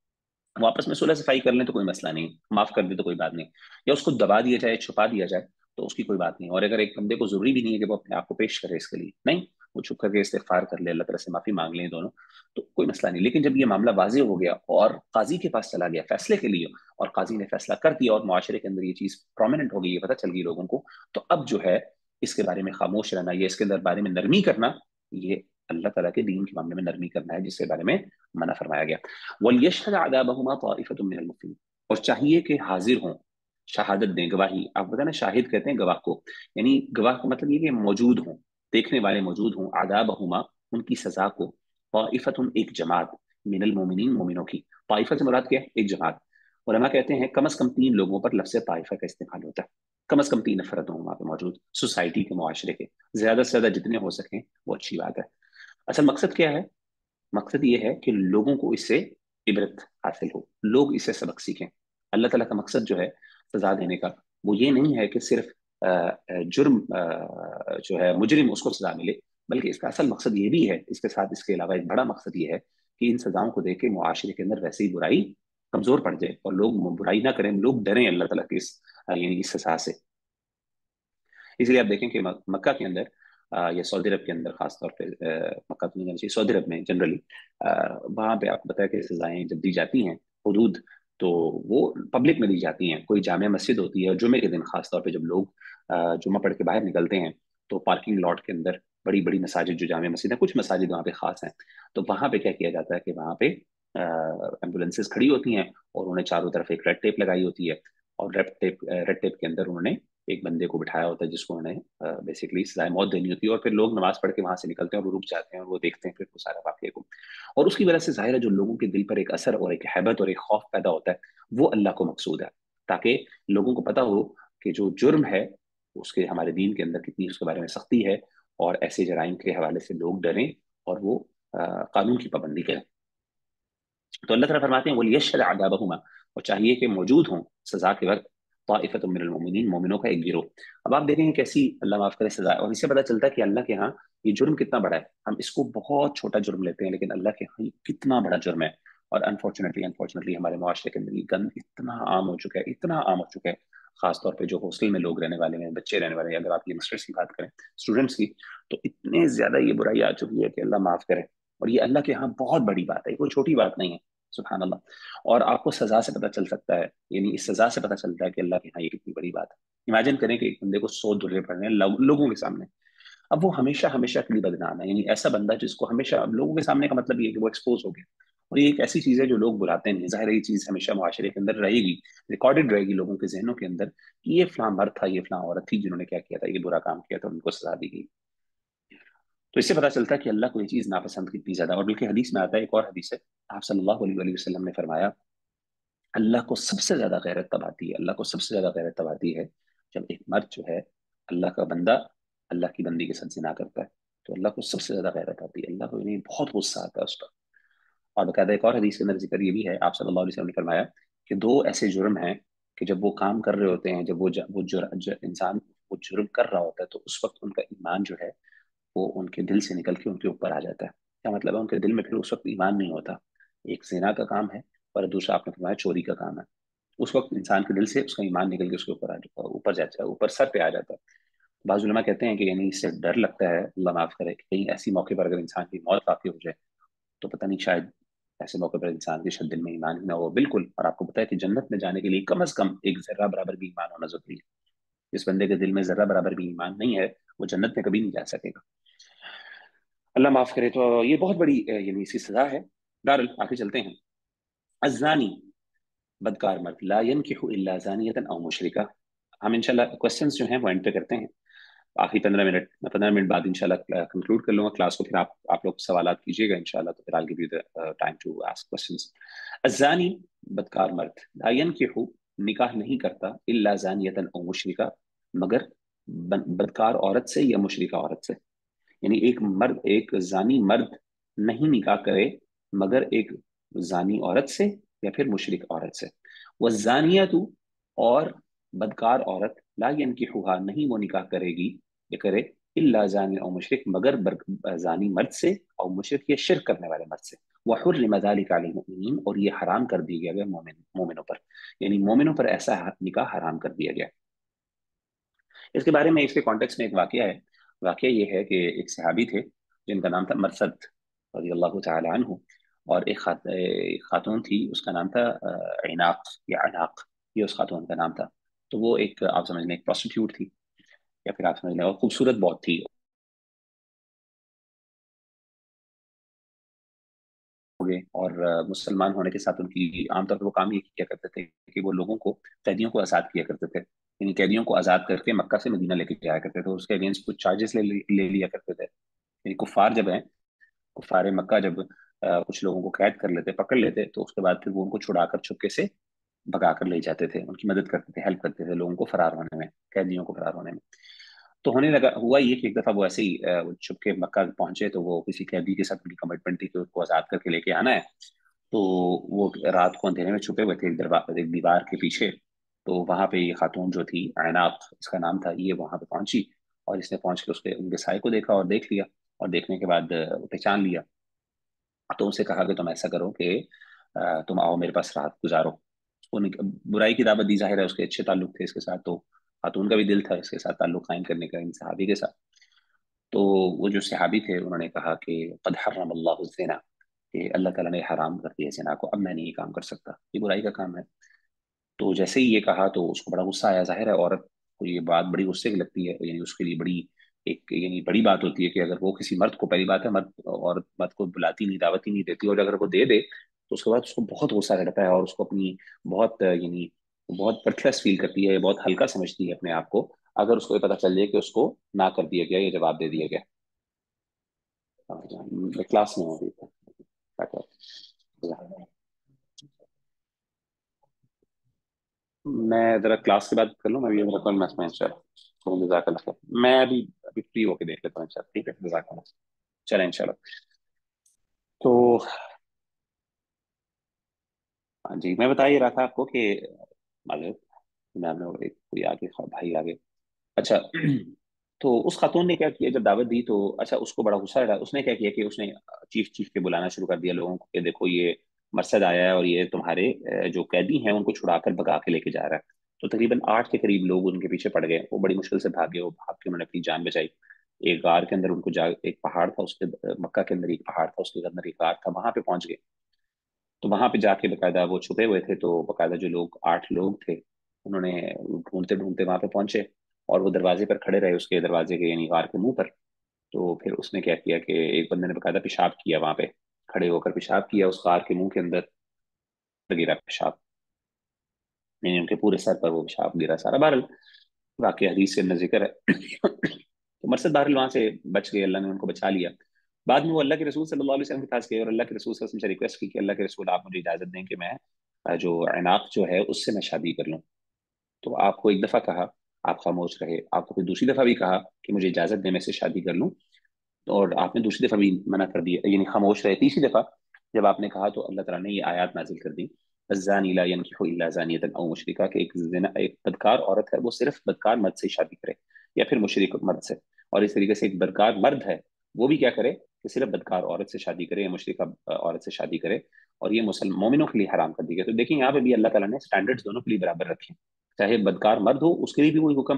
وہ آپس میں صلح صفائی کر لیں تو کوئی مسئلہ نہیں، معاف کر دے تو کوئی بات نہیں، یا اس کو دبا دیا جائے، چھپا دیا جائے تو اس کی کوئی بات نہیں۔ اور اگر ایک بندے کو ضروری بھی نہیں ہے کہ وہ اپنے آپ کو پیش کرے اس کے لیے، نہیں، وہ چھپ کر کے استغفار کر لے، اللہ تعالیٰ سے معافی مانگ لیں دونوں، تو کوئی مسئلہ نہیں۔ لیکن جب یہ معاملہ واضح ہو گیا اور قاضی کے پاس چلا گیا فیصلے کے لیے، اور قاضی نے فیصلہ کر دیا اور معاشرے کے اندر یہ چیز پرومیننٹ ہو گئی، یہ پتہ چل گئی لوگوں کو، تو اب جو ہے اس کے بارے میں خاموش رہنا، یہ اس کے اندر بارے میں نرمی کرنا، یہ اللہ تعالیٰ کے دین کے معاملے میں نرمی کرنا ہے، جس کے بارے میں منع فرمایا گیا۔ وَلْيَشْهَدْ عَذَابَهُمَا طَائِفَةٌ مِّنَ الْمُؤْمِنِينَ، اور چاہیے کہ حاضر ہوں، شہادت دیں، گواہی۔ آپ بتائیں نا، شاہد کہتے ہیں گواہ کو، یعنی گواہ کا مطلب یہ کہ موجود ہوں، دیکھنے والے موجود ہوں، عَذَابَهُمَا، ان کی سزا کو، طَائِفَةٌ، ایک جماعت، من المؤمنین، مومنوں کی۔ طائفہ سے مراد کیا ہے؟ ایک جماعت۔ علماء کہتے ہیں کم از کم تین لوگوں پر لفظ طائفہ کا استعمال ہوتا ہے، کم از کم تین افراد ہوں وہاں پہ موجود، سوسائٹی کے، معاشرے کے، زیادہ سے زیادہ جتنے ہو سکیں وہ اچھی بات ہے۔ اصل مقصد کیا ہے؟ مقصد یہ ہے کہ لوگوں کو اس سے عبرت حاصل ہو، لوگ اس سے سبق سیکھیں۔ اللہ تعالیٰ کا مقصد جو ہے سزا دینے کا، وہ یہ نہیں ہے کہ صرف آ، آ، جرم آ، جو ہے مجرم اس کو سزا ملے، بلکہ اس کا اصل مقصد یہ بھی ہے، اس کے ساتھ اس کے علاوہ ایک بڑا مقصد یہ ہے کہ ان سزاؤں کو دیکھ کے معاشرے کے اندر ویسے ہی برائی کمزور پڑ جائے اور لوگ برائی نہ کریں، لوگ ڈریں اللہ تعالیٰ کی اس یعنی اس سزا سے۔ اس لیے آپ دیکھیں کہ مکہ کے اندر آ، یا سعودی عرب کے اندر خاص طور پہ، آ، مکہ تو نہیں جانا چاہیے، سعودی عرب میں جنرلی وہاں پہ آپ کو بتایا کہ سزائیں جب دی جاتی ہیں، حدود، تو وہ پبلک میں دی جاتی ہیں۔ کوئی جامع مسجد ہوتی ہے اور جمعے کے دن خاص طور پہ جب لوگ آ، جمعہ پڑھ کے باہر نکلتے ہیں، تو پارکنگ لاٹ کے اندر بڑی بڑی مساجد جو جامع مسجد ہیں، کچھ مساجد وہاں پہ خاص ہیں، تو وہاں پہ کیا کیا جاتا ہے کہ وہاں پہ ایمبولینسز کھڑی ہوتی ہیں اور انہیں چاروں طرف ایک ریڈ ٹیپ لگائی ہوتی ہے، اور ریڈ ٹیپ ریڈ ٹیپ کے اندر انہوں نے ایک بندے کو بٹھایا ہوتا ہے جس کو انہیں بیسکلی سزائے موت دینی ہوتی ہے، اور پھر لوگ نماز پڑھ کے وہاں سے نکلتے ہیں اور وہ رک جاتے ہیں اور وہ دیکھتے ہیں پھر وہ سارا واقعے کو، اور اس کی وجہ سے ظاہر ہے جو لوگوں کے دل پر ایک اثر اور ایک ہیبت اور ایک خوف پیدا ہوتا ہے، وہ اللہ کو مقصود ہے، تاکہ لوگوں کو پتا ہو کہ جو جرم ہے اس کے ہمارے دین کے اندر کتنی اس کے بارے میں سختی ہے، اور ایسے جرائم کے حوالے سے لوگ ڈریں اور وہ آ، قانون کی پابندی کریں۔ تو اللہ تعالیٰ فرماتے ہیں وَلْيَشْهَدْ عَذَابَهُمَا، اور چاہیے کہ موجود ہوں سزا کے وقت، طائفۃ من المؤمنین، مومنوں کا ایک گروہ۔ اب آپ دیکھیں گے کیسی اللہ معاف کرے سزا ہے، اور اس سے پتہ چلتا ہے کہ اللہ کے ہاں یہ جرم کتنا بڑا ہے۔ ہم اس کو بہت چھوٹا جرم لیتے ہیں، لیکن اللہ کے ہاں یہ کتنا بڑا جرم ہے۔ اور انفارچونیٹلی انفارچونیٹلی ہمارے معاشرے کے اندر یہ گند اتنا عام ہو چکا ہے، اتنا عام ہو چکا ہے، خاص طور پہ جو ہاسٹل میں لوگ رہنے والے ہیں، بچے رہنے والے ہیں، اگر آپ یونگسٹرس کی بات کریں، اسٹوڈنٹس کی، تو اتنے زیادہ یہ برائی آ چکی ہے کہ اللہ معاف کرے، اور یہ اللہ کے ہاں بہت بڑی بات ہے، یہ کوئی چھوٹی بات نہیں ہے، سبحان اللہ۔ اور آپ کو سزا سے پتہ چل سکتا ہے، یعنی اس سزا سے پتہ چلتا ہے کہ اللہ کے ہاں یہ کتنی بڑی بات ہے۔ امیجن کریں کہ ایک بندے کو سو درے پڑ رہے ہیں لوگ- لوگوں کے سامنے، اب وہ ہمیشہ ہمیشہ کے لیے بدنام ہے، یعنی ایسا بندہ جس کو ہمیشہ، اب لوگوں کے سامنے کا مطلب یہ ہے کہ وہ ایکسپوز ہو گیا، اور یہ ایک ایسی چیز ہے جو لوگ بلاتے نہیں، ظاہر ہے یہ چیز ہمیشہ معاشرے کے اندر رہے گی، ریکارڈڈ رہے گی لوگوں کے ذہنوں کے اندر کہ یہ فلاں مرد تھا، یہ فلاں عورت تھی جنہوں نے کیا کیا تھا، یہ برا کام کیا تھا، ان کو سزا دی گئی۔ تو اس سے پتہ چلتا ہے کہ اللہ کو یہ چیز ناپسند کتنی زیادہ، اور بلکہ حدیث میں آتا ہے، ایک اور حدیث ہے، آپ صلی اللہ علیہ وآلہ وسلم نے فرمایا اللہ کو سب سے زیادہ غیرت تب آتی ہے، اللہ کو سب سے زیادہ غیرت تب آتی ہے جب ایک مرد جو ہے، اللہ کا بندہ، اللہ کی بندی کے ساتھ زنا کرتا ہے، تو اللہ کو سب سے زیادہ غیرت آتی ہے، اللہ کو یعنی بہت غصہ آتا ہے اس پر۔ اور باقاعدہ ایک اور حدیث کے اندر ذکر یہ بھی ہے، آپ صلی اللہ علیہ وسلم نے فرمایا کہ دو ایسے جرم ہیں کہ جب وہ کام کر رہے ہوتے ہیں، جب وہ ج... وہ جر... ج... انسان وہ جرم کر رہا ہوتا ہے، تو اس وقت ان کا ایمان جو ہے وہ ان کے دل سے نکل کے ان کے اوپر آ جاتا ہے۔ کیا مطلب ہے؟ ان کے دل میں پھر اس وقت ایمان نہیں ہوتا، ایک زنا کا کام ہے اور دوسرا آپ نے فرمایا چوری کا کام ہے، اس وقت انسان کے دل سے اس کا ایمان نکل کے اس کے اوپر آ جاتا ہے، اوپر جاتا ہے، اوپر سر پہ آ جاتا ہے۔ بعض علماء کہتے ہیں کہ یعنی اس سے ڈر لگتا ہے، اللہ معاف کرے، کہ کہیں ایسی موقع پر اگر انسان کی موت واقع ہو جائے تو پتہ نہیں شاید ایسے موقع پر انسان کے شاید دل میں ایمان ہی نہ ہو بالکل. اور آپ کو پتا ہے کہ جنت میں جانے کے لیے کم از کم ایک ذرہ برابر بھی ایمان ہونا ضروری ہے. جس بندے کے دل میں ذرہ برابر بھی ایمان نہیں ہے وہ جنت میں کبھی نہیں جا سکے گا، اللہ معاف کرے. تو یہ بہت بڑی یعنی اس کی سزا ہے. دار آگے چلتے ہیں. الزانی، بدکار مرد، لا ينکح الا زانیتا او مشرکہ. ہم انشاءاللہ کوسچنز جو ہیں وہ اینڈ پہ کرتے ہیں آخری پندرہ منٹ پندرہ منٹ بعد انشاءاللہ کنکلوڈ کر لوں گا کلاس کو. پھر آپ آپ لوگ سوالات کیجیے گا انشاءاللہ، تو پھر I'll give you the time to ask questions. الزانی، بدکار مرد، لا ينکح، نکاح نہیں کرتا، الا زانیتا او مشرکہ، مگر بدکار عورت سے یا مشرکہ عورت سے. یعنی ایک مرد، ایک زانی مرد نہیں نکاح کرے مگر ایک زانی عورت سے یا پھر مشرک عورت سے. والزانیۃ، اور بدکار عورت، لا ینکحها، نہیں وہ نکاح کرے گی یا کرے، الا زانی او مشرک، مگر زانی مرد سے او مشرک یا شرک کرنے والے مرد سے. وحرم ذلك علی المؤمنین، اور یہ حرام کر دیا گیا مومن مومنوں پر، یعنی مومنوں پر ایسا نکاح حرام کر دیا گیا. اس کے بارے میں اس کے کانٹیکس میں ایک واقعہ ہے. واقعہ یہ ہے کہ ایک صحابی تھے جن کا نام تھا مرثد رضی اللہ تعالی عنہ، اور ایک خات... ایک خاتون تھی اس کا نام تھا عناق یا عناق، یہ اس خاتون کا نام تھا. تو وہ ایک آپ سمجھ لیں ایک پروسٹیٹیوٹ تھی، یا پھر آپ سمجھ لیں اور خوبصورت بہت تھی. اور مسلمان ہونے کے ساتھ ان کی عام طور پر وہ کام یہ کیا کرتے تھے کہ وہ لوگوں کو، قیدیوں کو آزاد کیا کرتے تھے. یعنی قیدیوں کو آزاد کر کے مکہ سے مدینہ لے کے جایا کرتے تھے، اس کے اگینسٹ کچھ چارجز لے, لے لیا کرتے تھے. یعنی کفار جب ہیں، کفار مکہ جب آ, کچھ لوگوں کو قید کر لیتے، پکڑ لیتے، تو اس کے بعد پھر وہ ان کو چھڑا کر چھپکے سے بھگا کر لے جاتے تھے، ان کی مدد کرتے تھے، ہیلپ کرتے تھے لوگوں کو فرار ہونے میں، قیدیوں کو فرار ہونے میں. تو ہونے لگا ہوا یہ کہ ایک دفعہ وہ ایسے ہی چھپ کے مکہ پہنچے، تو وہ کسی قیدی کے ساتھ ان کی کمٹمنٹ تھی کہ اس کو آزاد کر کے لے کے آنا ہے. تو وہ رات کو اندھیرے میں چھپے ہوئے تھے ایک دیوار کے پیچھے. تو وہاں پہ یہ خاتون جو تھی، عناق اس کا نام تھا، یہ وہاں پہ پہنچی، اور اس نے پہنچ کے اس کے ان کے سائے کو دیکھا اور دیکھ لیا، اور دیکھنے کے بعد پہچان لیا. تو اسے کہا کہ تم ایسا کرو کہ تم آؤ میرے پاس رات گزارو. برائی کی دعوت دی، ظاہر ہے اس کے اچھے تعلق تھے اس کے ساتھ، تو خاتون کا بھی دل تھا اس کے ساتھ تعلق قائم کرنے کا ان صحابی کے ساتھ. تو وہ جو صحابی تھے انہوں نے کہا کہ قد حرم اللہ الزنا، کہ اللہ تعالیٰ نے حرام کر دیا زنا کو، اب میں نہیں یہ کام کر سکتا، یہ برائی کا کام ہے. تو جیسے ہی یہ کہا تو اس کو بڑا غصہ آیا. ظاہر ہے عورت کو یہ بات بڑی غصے کی لگتی ہے، یعنی اس کے لیے بڑی ایک یعنی بڑی بات ہوتی ہے کہ اگر وہ کسی مرد کو، پہلی بات ہے مرد عورت مرد کو بلاتی نہیں، دعوت ہی نہیں دیتی، اور اگر وہ دے دے تو اس کے بعد اس کو بہت غصہ چڑھتا ہے، اور اس کو اپنی بہت یعنی بہت پرتھلس فیل کرتی ہے، بہت ہلکا سمجھتی ہے اپنے آپ کو اگر اس کو یہ پتہ چل جائے کہ اس کو نہ کر دیا گیا، یہ جواب دے دیا گیا. کلاس میں ہوگی میں ذرا کلاس کے بعد کر لوں، میں بھی ذرا کل میتھ میں انشاءاللہ. جزاک اللہ خیر. میں ابھی ابھی فری ہو کے دیکھ لیتا ہوں انشاءاللہ. ٹھیک ہے، جزاک اللہ. چلیں انشاءاللہ. تو ہاں جی، میں بتا ہی رہا تھا آپ کو کہ معذرت، میں نے ایک کوئی آگے بھائی آگے. اچھا تو اس خاتون نے کیا کیا جب دعوت دی تو، اچھا اس کو بڑا غصہ رہا. اس نے کیا کیا کہ اس نے چیخ چیخ کے بلانا شروع کر دیا لوگوں کو کہ دیکھو یہ مرصد آیا ہے اور یہ تمہارے جو قیدی ہیں ان کو چھڑا کر بھگا کے لے کے جا رہا ہے. تو تقریباً آٹھ کے قریب لوگ ان کے پیچھے پڑ گئے، وہ بڑی مشکل سے بھاگے، وہ بھاگ کے انہوں نے اپنی جان بچائی. ایک غار کے اندر ان کو جا، ایک پہاڑ تھا اس کے مکہ کے اندر، ایک پہاڑ تھا اس کے اندر ایک غار تھا، وہاں پہ پہنچ گئے. تو وہاں پہ جا کے باقاعدہ وہ چھپے ہوئے تھے، تو باقاعدہ جو لوگ آٹھ لوگ تھے انہوں نے ڈھونڈتے ڈھونڈتے وہاں پہ پہنچے، اور وہ دروازے پر کھڑے رہے، اس کے دروازے کے یعنی غار کے منہ پر. تو پھر اس نے کیا کیا کہ ایک بندے نے باقاعدہ پیشاب کیا، وہاں پہ کھڑے ہو کر پیشاب کیا اس غار کے منہ کے اندر، گرا پیشاب، یعنی ان کے پورے سر پر وہ پیشاب گرا سارا. بہرحال واقعہ حدیث کے اندر ذکر ہے. تو مرثد بہرحال وہاں سے بچ گئے، اللہ نے ان کو بچا لیا. بعد میں وہ اللہ کے رسول صلی اللہ علیہ وسلم کے پاس گئے، اور اللہ کے رسول صلی اللہ علیہ وسلم سے ریکویسٹ کی کہ اللہ کے رسول آپ مجھے اجازت دیں کہ میں جو عناق جو ہے اس سے میں شادی کر لوں. تو آپ کو ایک دفعہ کہا آپ خاموش رہے، آپ کو پھر دوسری دفعہ بھی کہا کہ مجھے اجازت دیں میں سے شادی کر لوں، اور آپ نے دوسری دفعہ بھی منع کر دیا، یعنی خاموش رہے. تیسری دفعہ جب آپ نے کہا تو اللہ تعالیٰ نے یہ آیات نازل کر دی، الزانی لا ينكح الا زانیۃ او مشرکہ، کہ ایک زنا ایک بدکار عورت ہے وہ صرف بدکار مرد سے شادی کرے یا پھر مشرک مرد سے. اور اس طریقے سے ایک بدکار مرد ہے وہ بھی کیا کرے کہ صرف بدکار عورت سے شادی کرے یا مشرکہ عورت سے شادی کرے، اور یہ مسلم مومنوں کے لیے حرام کر دی گئی. تو دیکھیں یہاں پہ بھی اللہ تعالیٰ نے سٹینڈرڈز دونوں کے لیے برابر رکھے ہیں، چاہے بدکار مرد ہو اس کے لیے بھی وہی حکم ہے،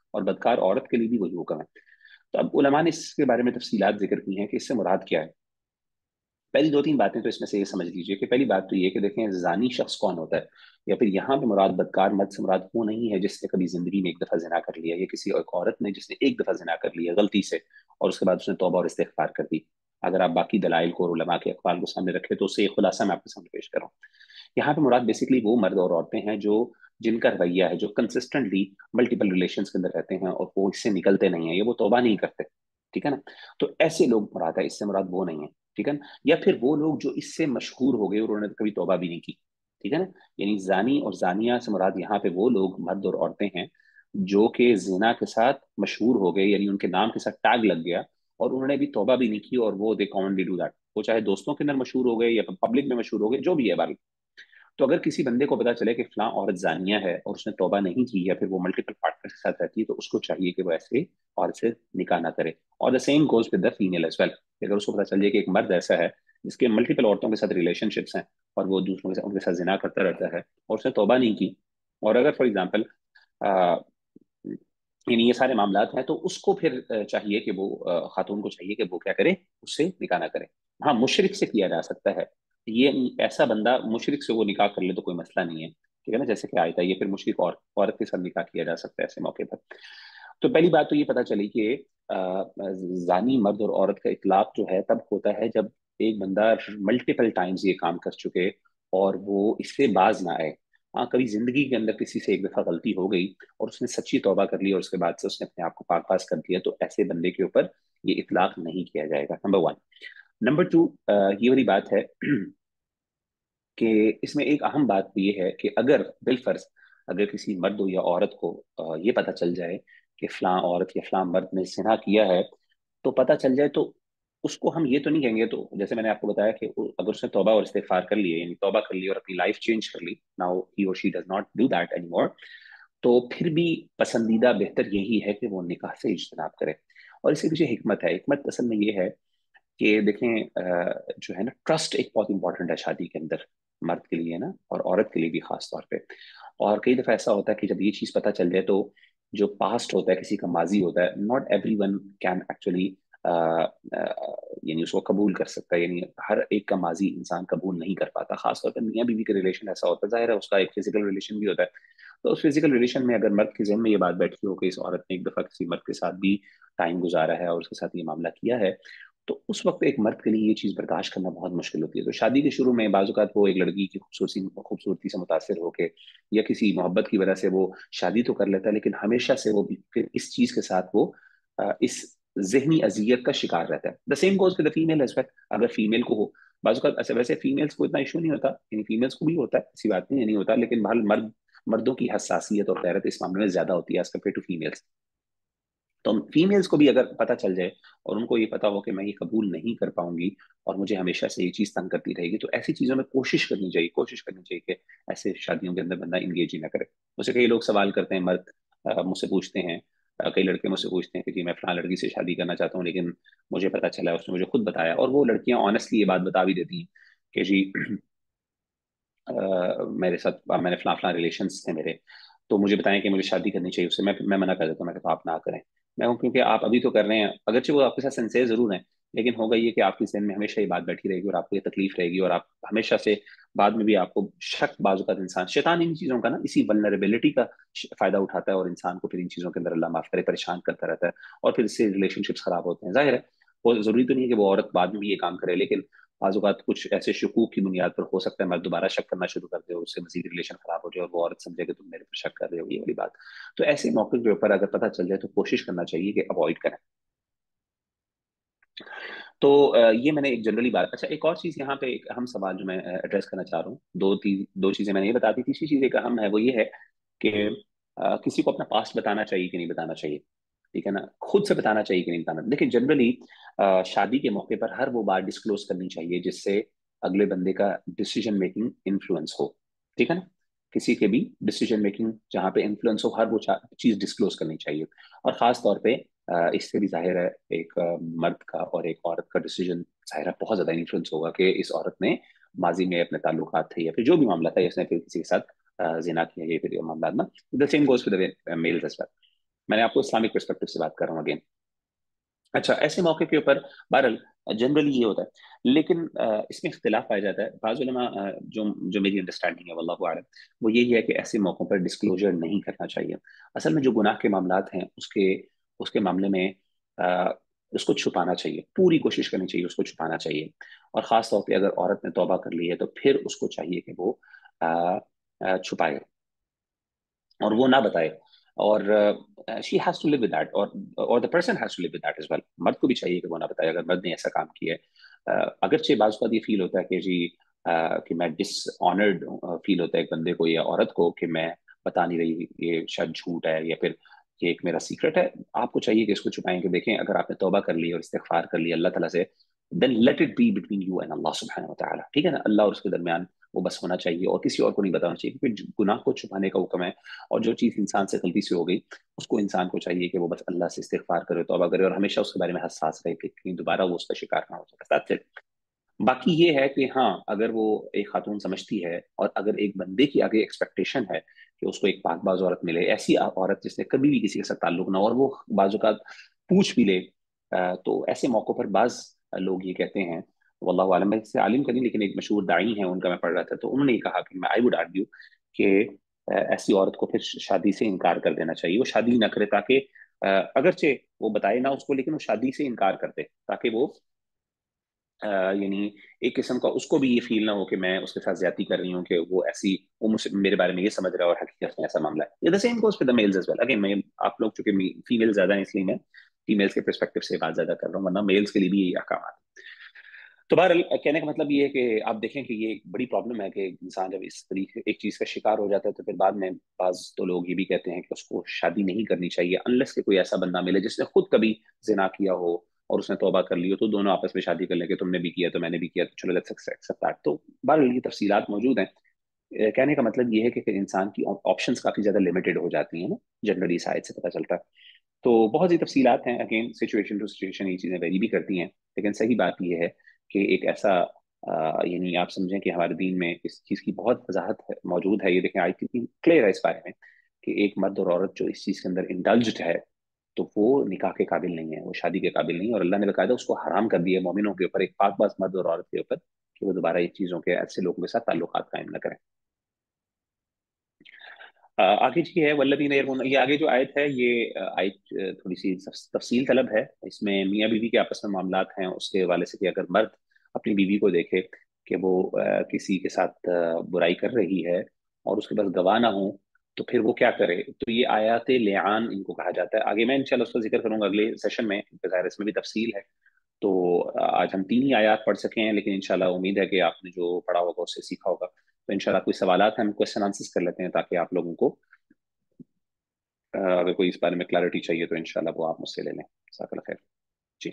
اور بدकार عورت کے لیے بھی وہی حکم ہے. تو اب علماء نے اس کے بارے میں تفصیلات ذکر کی ہیں کہ اس سے مراد کیا ہے. پہلی دو تین باتیں تو اس میں سے یہ سمجھ لیجیے کہ پہلی بات تو یہ کہ دیکھیں زانی شخص کون ہوتا ہے, یا پھر یہاں پہ مراد بدکار مرد سے مراد وہ نہیں ہے جس نے کبھی زندگی میں ایک دفعہ زنا کر لیا, یا کسی ایک عورت نے جس نے ایک دفعہ زنا کر لیا غلطی سے اور اس کے بعد اس نے توبہ اور استغفار کر دی. اگر آپ باقی دلائل کو اور علماء کے اقوال کو سامنے رکھے تو اس سے ایک خلاصہ میں آپ کے سامنے پیش کروں. یہاں پہ مراد بیسکلی وہ مرد اور عورتیں ہیں جو جن کا رویہ ہے, جو کنسسٹنٹلی ملٹیپل ریلیشنز کے اندر رہتے ہیں اور وہ اس سے نکلتے نہیں ہیں, یا وہ توبہ نہیں کرتے. ٹھیک ہے نا, تو ایسے لوگ مراد ہے, اس سے مراد وہ نہیں ہے. ٹھیک ہے نا, یا پھر وہ لوگ جو اس سے مشہور ہو گئے اور انہوں نے کبھی توبہ بھی نہیں کی. ٹھیک ہے نا, یعنی زانی اور زانیہ سے مراد یہاں پہ وہ لوگ مرد اور عورتیں ہیں جو کہ زنا کے ساتھ مشہور ہو گئے, یعنی ان کے نام کے ساتھ ٹیگ لگ گیا اور انہوں نے بھی توبہ بھی نہیں کی, اور وہ دے کامنلی ڈو دیٹ. وہ چاہے دوستوں کے اندر مشہور ہو گئے یا پبلک میں مشہور ہو گئے, جو بھی ہے بال. تو اگر کسی بندے کو پتا چلے کہ فلاں عورت زانیہ ہے اور اس نے توبہ نہیں کی, یا پھر وہ ملٹیپل پارٹنر کے ساتھ رہتی ہے, تو اس کو چاہیے کہ وہ ایسے عورت سے نکاح نہ کرے. اور the same goes with the female as well. اگر اس کو پتا چل جائے کہ ایک مرد ایسا ہے جس کے ملٹیپل عورتوں کے ساتھ ریلیشن شپس ہیں اور وہ دوسروں کے ساتھ ان کے ساتھ زنا کرتا رہتا ہے اور اس نے توبہ نہیں کی, اور اگر فار ایگزامپل یعنی یہ سارے معاملات ہیں, تو اس کو پھر چاہیے کہ وہ خاتون کو چاہیے کہ وہ کیا کرے, اس سے نکاح نہ کرے. ہاں مشرک سے کیا جا سکتا ہے, یہ ایسا بندہ مشرک سے وہ نکاح کر لے تو کوئی مسئلہ نہیں ہے. ٹھیک ہے نا, جیسے کہ آیت ہے, یہ پھر مشرک اور عورت کے ساتھ نکاح کیا جا سکتا ہے ایسے موقع پر. تو پہلی بات تو یہ پتا چلی کہ زانی مرد اور عورت کا اطلاق جو ہے تب ہوتا ہے جب ایک بندہ ملٹیپل ٹائمز یہ کام کر چکے اور وہ اس سے باز نہ آئے. ہاں کبھی زندگی کے اندر کسی سے ایک دفعہ غلطی ہو گئی اور اس نے سچی توبہ کر لی اور اس کے بعد سے اس نے اپنے آپ کو پاک پاس کر دیا, تو ایسے بندے کے اوپر یہ اطلاق نہیں کیا جائے گا. Number one. نمبر ٹو, یہ والی بات ہے کہ اس میں ایک اہم بات یہ ہے کہ اگر بالفرض اگر کسی مرد یا عورت کو یہ پتہ چل جائے کہ فلاں عورت یا فلاں مرد نے زنا کیا ہے, تو پتہ چل جائے تو اس کو ہم یہ تو نہیں کہیں گے, تو جیسے میں نے آپ کو بتایا کہ اگر اس نے توبہ اور استغفار کر لی, یعنی توبہ کر لی اور اپنی لائف چینج کر لی, now he or she does not do that any more, تو پھر بھی پسندیدہ بہتر یہی ہے کہ وہ نکاح سے اجتناب کرے. اور اس کے پیچھے حکمت ہے. حکمت اصل میں یہ ہے کہ دیکھیں جو ہے نا, ٹرسٹ ایک بہت امپورٹنٹ ہے شادی کے اندر, مرد کے لیے نا اور عورت کے لیے بھی خاص طور پہ. اور کئی دفعہ ایسا ہوتا ہے کہ جب یہ چیز پتہ چل جائے تو جو پاسٹ ہوتا ہے, کسی کا ماضی ہوتا ہے, not everyone can actually یعنی اس کو قبول کر سکتا ہے. یعنی ہر ایک کا ماضی انسان قبول نہیں کر پاتا, خاص طور پر میاں بیوی کا ریلیشن ایسا ہوتا ہے. ظاہر ہے اس کا ایک فزیکل ریلیشن بھی ہوتا ہے, تو اس فزیکل ریلیشن میں اگر مرد کے ذہن میں یہ بات بیٹھی ہو کہ اس عورت نے ایک دفعہ کسی مرد کے ساتھ بھی ٹائم گزارا ہے اور اس کے ساتھ یہ معاملہ کیا ہے, تو اس وقت ایک مرد کے لیے یہ چیز برداشت کرنا بہت مشکل ہوتی ہے. تو شادی کے شروع میں بعض اوقات وہ ایک لڑکی کی خوبصورتی خوبصورتی سے متاثر ہو کے یا کسی محبت کی وجہ سے وہ شادی تو کر لیتا ہے, لیکن ہمیشہ سے وہ پھر اس چیز کے ساتھ وہ اس ذہنی اذیت کا شکار رہتا ہے. The same goes with the female as well. اگر فیمیل کو ہو, بعض اوقات ایسے ویسے فیمیلس کو اتنا ایشو نہیں ہوتا, یعنی فیمیلس کو بھی ہوتا ہے, ایسی بات نہیں نہیں ہوتا, لیکن بہرحال مرد مردوں کی حساسیت اور غیرت اس معاملے میں زیادہ ہوتی ہے ایز کمپیئر ٹو فیمیلس. تو فیمیلس کو بھی اگر پتہ چل جائے اور ان کو یہ پتا ہو کہ میں یہ قبول نہیں کر پاؤں گی اور مجھے ہمیشہ سے یہ چیز تنگ کرتی رہے گی, تو ایسی چیزوں میں کوشش کرنی چاہیے کوشش کرنی چاہیے کہ ایسے شادیوں کے اندر بندہ انگیج ہی نہ کرے. مجھ سے کئی لوگ سوال کرتے ہیں, مرد مجھ سے پوچھتے ہیں, کئی لڑکے مجھ سے پوچھتے ہیں کہ جی میں فلاں لڑکی سے شادی کرنا چاہتا ہوں, لیکن مجھے پتا چلا, اس نے مجھے خود بتایا, اور وہ لڑکیاں آنےسٹلی یہ بات بتا بھی دیتی ہیں کہ جی میرے ساتھ میں نے فلاں فلاں ریلیشنس تھے میرے, تو مجھے بتائیں کہ مجھے شادی کرنی چاہیے اس سے. میں میں منع کر دیتا ہوں, میں کہتا ہوں آپ نہ کریں. میں ہوں کیونکہ آپ ابھی تو کر رہے ہیں, اگرچہ وہ آپ کے ساتھ سنسیئر ضرور ہیں, لیکن ہوگا یہ کہ آپ کے ذہن میں ہمیشہ یہ بات بیٹھی رہے گی اور آپ کو یہ تکلیف رہے گی, اور آپ ہمیشہ سے بعد میں بھی آپ کو شک, بعض اوقات انسان شیطان ان چیزوں کا نا اسی ولنریبلٹی کا فائدہ اٹھاتا ہے اور انسان کو پھر ان چیزوں کے اندر اللہ معاف کرے پریشان کرتا رہتا ہے, اور پھر اس سے ریلیشن شپس خراب ہوتے ہیں. ظاہر ہے وہ ضروری تو نہیں ہے کہ وہ عورت بعد میں بھی یہ کام کرے, لیکن بعض اوقات کچھ ایسے شکوک کی بنیاد پر ہو سکتا ہے مرد دوبارہ شک کرنا شروع کر دے اور اس سے مزید ریلیشن خراب ہو جائے اور وہ عورت سمجھے کہ تم میرے پر شک کر رہے ہو, یہ والی بات. تو ایسے موقع کے اوپر اگر پتہ چل جائے تو کوشش کرنا چاہیے کہ اوائڈ کریں. تو یہ میں نے ایک جنرلی بات. اچھا ایک اور چیز یہاں پہ ایک اہم سوال جو میں ایڈریس کرنا چاہ رہا ہوں, دو تین دو چیزیں میں نے یہ بتا دی, تیسری چیز ایک اہم ہے, وہ یہ ہے کہ کسی کو اپنا پاسٹ بتانا چاہیے کہ نہیں بتانا چاہیے. ٹھیک ہے نا, خود سے بتانا چاہیے کہ نہیں بتانا. لیکن جنرلی شادی کے موقع پر ہر وہ بات ڈسکلوز کرنی چاہیے جس سے اگلے بندے کا ڈیسیجن میکنگ انفلوئنس ہو. ٹھیک ہے نا, کسی کے بھی ڈیسیجن میکنگ جہاں پہ انفلوئنس ہو, ہر وہ چیز ڈسکلوز کرنی چاہیے. اور خاص طور پہ اس سے بھی ظاہر ہے ایک مرد کا اور ایک عورت کا ڈیسیجن ظاہر ہے بہت زیادہ انفلوئنس ہوگا کہ اس عورت نے ماضی میں اپنے تعلقات تھے یا پھر جو بھی معاملہ تھا, اس نے پھر کسی کے ساتھ زنا کیا, یہ پھر معاملات نا. The same goes with males as well. मैंने आपको इस्लामिक पर्सपेक्टिव से बात कर रहा हूँ अगेन। अच्छा, ऐसे मौके के ऊपर बहरहाल जनरली ये होता है, लेकिन अ, इसमें इख्तिलाफ पाया जाता है। बाज़ उलमा अ, जो जो मेरी अंडरस्टैंडिंग है वल्लाहु आलम, वो यही है कि ऐसे मौक़ों पर डिस्क्लोजर नहीं करना चाहिए। असल में जो गुनाह के मामलात हैं उसके उसके मामले में अ, उसको छुपाना चाहिए, पूरी कोशिश करनी चाहिए उसको छुपाना चाहिए। और ख़ास तौर पे अगर औरत ने तौबा कर ली है तो फिर उसको चाहिए कि वो अ, अ, छुपाए और वो ना बताए। और she has to live with that, और और the person has to live with that as well. मर्द को भी चाहिए कि वो ना बताए अगर मर्द ने ऐसा काम किया है। uh, अगरचे बाज़ का ये फील होता है कि जी uh, कि मैं डिसऑनर्ड फील होता है एक बंदे को या औरत को कि मैं बता नहीं रही, ये शायद झूठ है या फिर ये एक मेरा सीक्रेट है। आपको चाहिए कि इसको छुपाएं। कि देखें, अगर आपने तौबा कर ली और इस्तिगफार कर लिया अल्लाह ताला से, then let it be between you and अल्लाह सुब्हानहू व तआला। ठीक है ना, अल्लाह और उसके दरमियान वो बस होना चाहिए और किसी और को नहीं बताना चाहिए, क्योंकि गुनाह को छुपाने का हुक्म है। और जो चीज़ इंसान से गलती से हो गई, उसको इंसान को चाहिए कि वो बस अल्लाह से इस्तिगफार करे, तौबा करे और हमेशा उसके बारे में हसास रहे कि कहीं दोबारा वो उसका शिकार ना हो जाए। बाकी ये है कि हाँ, अगर वो एक खातून समझती है और अगर एक बंदे की आगे एक्सपेक्टेशन है कि उसको एक पाकबाज औरत मिले, ऐसी आ- औरत जिसने कभी भी किसी के साथ ताल्लुक ना हो और वो बाजुकात पूछ भी ले, अ, तो ऐसे मौक़ों पर बाज लोग ये कहते हैं, वल्लाहु आलम, मैं इससे आलिम करीम लेकिन एक मशहूर दाई है उनका मैं पढ़ रहा था, तो उन्होंने ये कहा कि मैं आई वुड आर्ग्यू कि अ, ऐसी औरत को फिर शादी से इनकार कर देना चाहिए। वो शादी ना करे, ताकि अ, अगरचे वो बताए ना उसको, लेकिन वो शादी से इनकार कर दे, ताकि वो अ, यानी एक किस्म का उसको भी ये फील ना हो कि मैं उसके साथ ज्यादती कर रही हूँ, कि वो ऐसी वो मुझसे मेरे बारे में ये समझ रहा है और हकीकत में ऐसा मामला है। ये the same goes with the males as well. Again, मैं आप लोग चूंकि फीमेल ज्यादा है इसलिए मैं फीमेल्स के परस्पेक्टिव से बात ज्यादा कर रहा हूँ, वरना मेल्स के लिए भी यही अहकाम है। तो बहरहाल कहने का मतलब ये है कि आप देखें कि ये एक बड़ी प्रॉब्लम है कि इंसान जब इस तरीके एक चीज़ का शिकार हो जाता है तो फिर बाद में बाज तो लोग ये भी कहते हैं कि उसको शादी नहीं करनी चाहिए अनलेस कि कोई ऐसा बंदा मिले जिसने खुद कभी जिना किया हो और उसने तौबा कर ली हो, तो दोनों आपस में शादी कर लेंगे, तुमने भी किया तो मैंने भी किया, तो चलो लेट्स एक्सेप्ट दैट। तो बहरहाल ये तफसीलात मौजूद हैं। अ, कहने का मतलब ये है कि फिर इंसान की ऑप्शंस काफ़ी ज़्यादा लिमिटेड हो जाती हैं ना, जनरली शायद से पता चलता है। तो बहुत सी तफसीलात हैं, अगेन सिचुएशन टू सिचुएशन ये चीज़ें वेरी भी करती हैं, लेकिन सही बात यह है कि एक ऐसा अ, यानी आप समझें कि हमारे दीन में इस चीज़ की बहुत वजाहत है, मौजूद है। ये देखें, आई कितनी क्लियर है इस बारे में कि एक मर्द और औरत जो इस चीज़ के अंदर इंडल्ज्ड है, तो वो निकाह के काबिल नहीं है, वो शादी के काबिल नहीं है। और अल्लाह ने बकायदा उसको हराम कर दिया है मोमिनों के ऊपर, एक पाकबाज मर्द और औरत के ऊपर, कि वो दोबारा ये चीज़ों के ऐसे लोगों के साथ ताल्लुकात कायम न करें। अ, आगे जी है वल्लदीन यरमून, ये आगे जो आयत है ये अ, आयत अ, थोड़ी सी तफ- तफसील तलब है। इसमें मियाँ बीवी के आपस में मामलात हैं उसके हवाले से, कि अगर मर्द अपनी बीवी को देखे कि वो अ, किसी के साथ अ, बुराई कर रही है और उसके पास गवाह ना हो, तो फिर वो क्या करे। तो ये आयात लिआन इनको कहा जाता है। आगे मैं इंशाल्लाह उसका जिक्र करूंगा अगले सेशन में, ज़ाहिर है इसमें भी तफसील है। तो अ, आज हम तीन ही आयात पढ़ सके हैं, लेकिन इंशाल्लाह उम्मीद है कि आपने जो पढ़ा होगा उससे सीखा होगा। तो इंशाल्लाह कोई सवालात हैं, हम क्वेश्चन आंसर्स कर लेते हैं, ताकि आप लोगों को अ, अगर कोई इस बारे में क्लैरिटी चाहिए तो इंशाल्लाह वो आप मुझसे ले लें। जज़ाकल्लाह खैर। जी।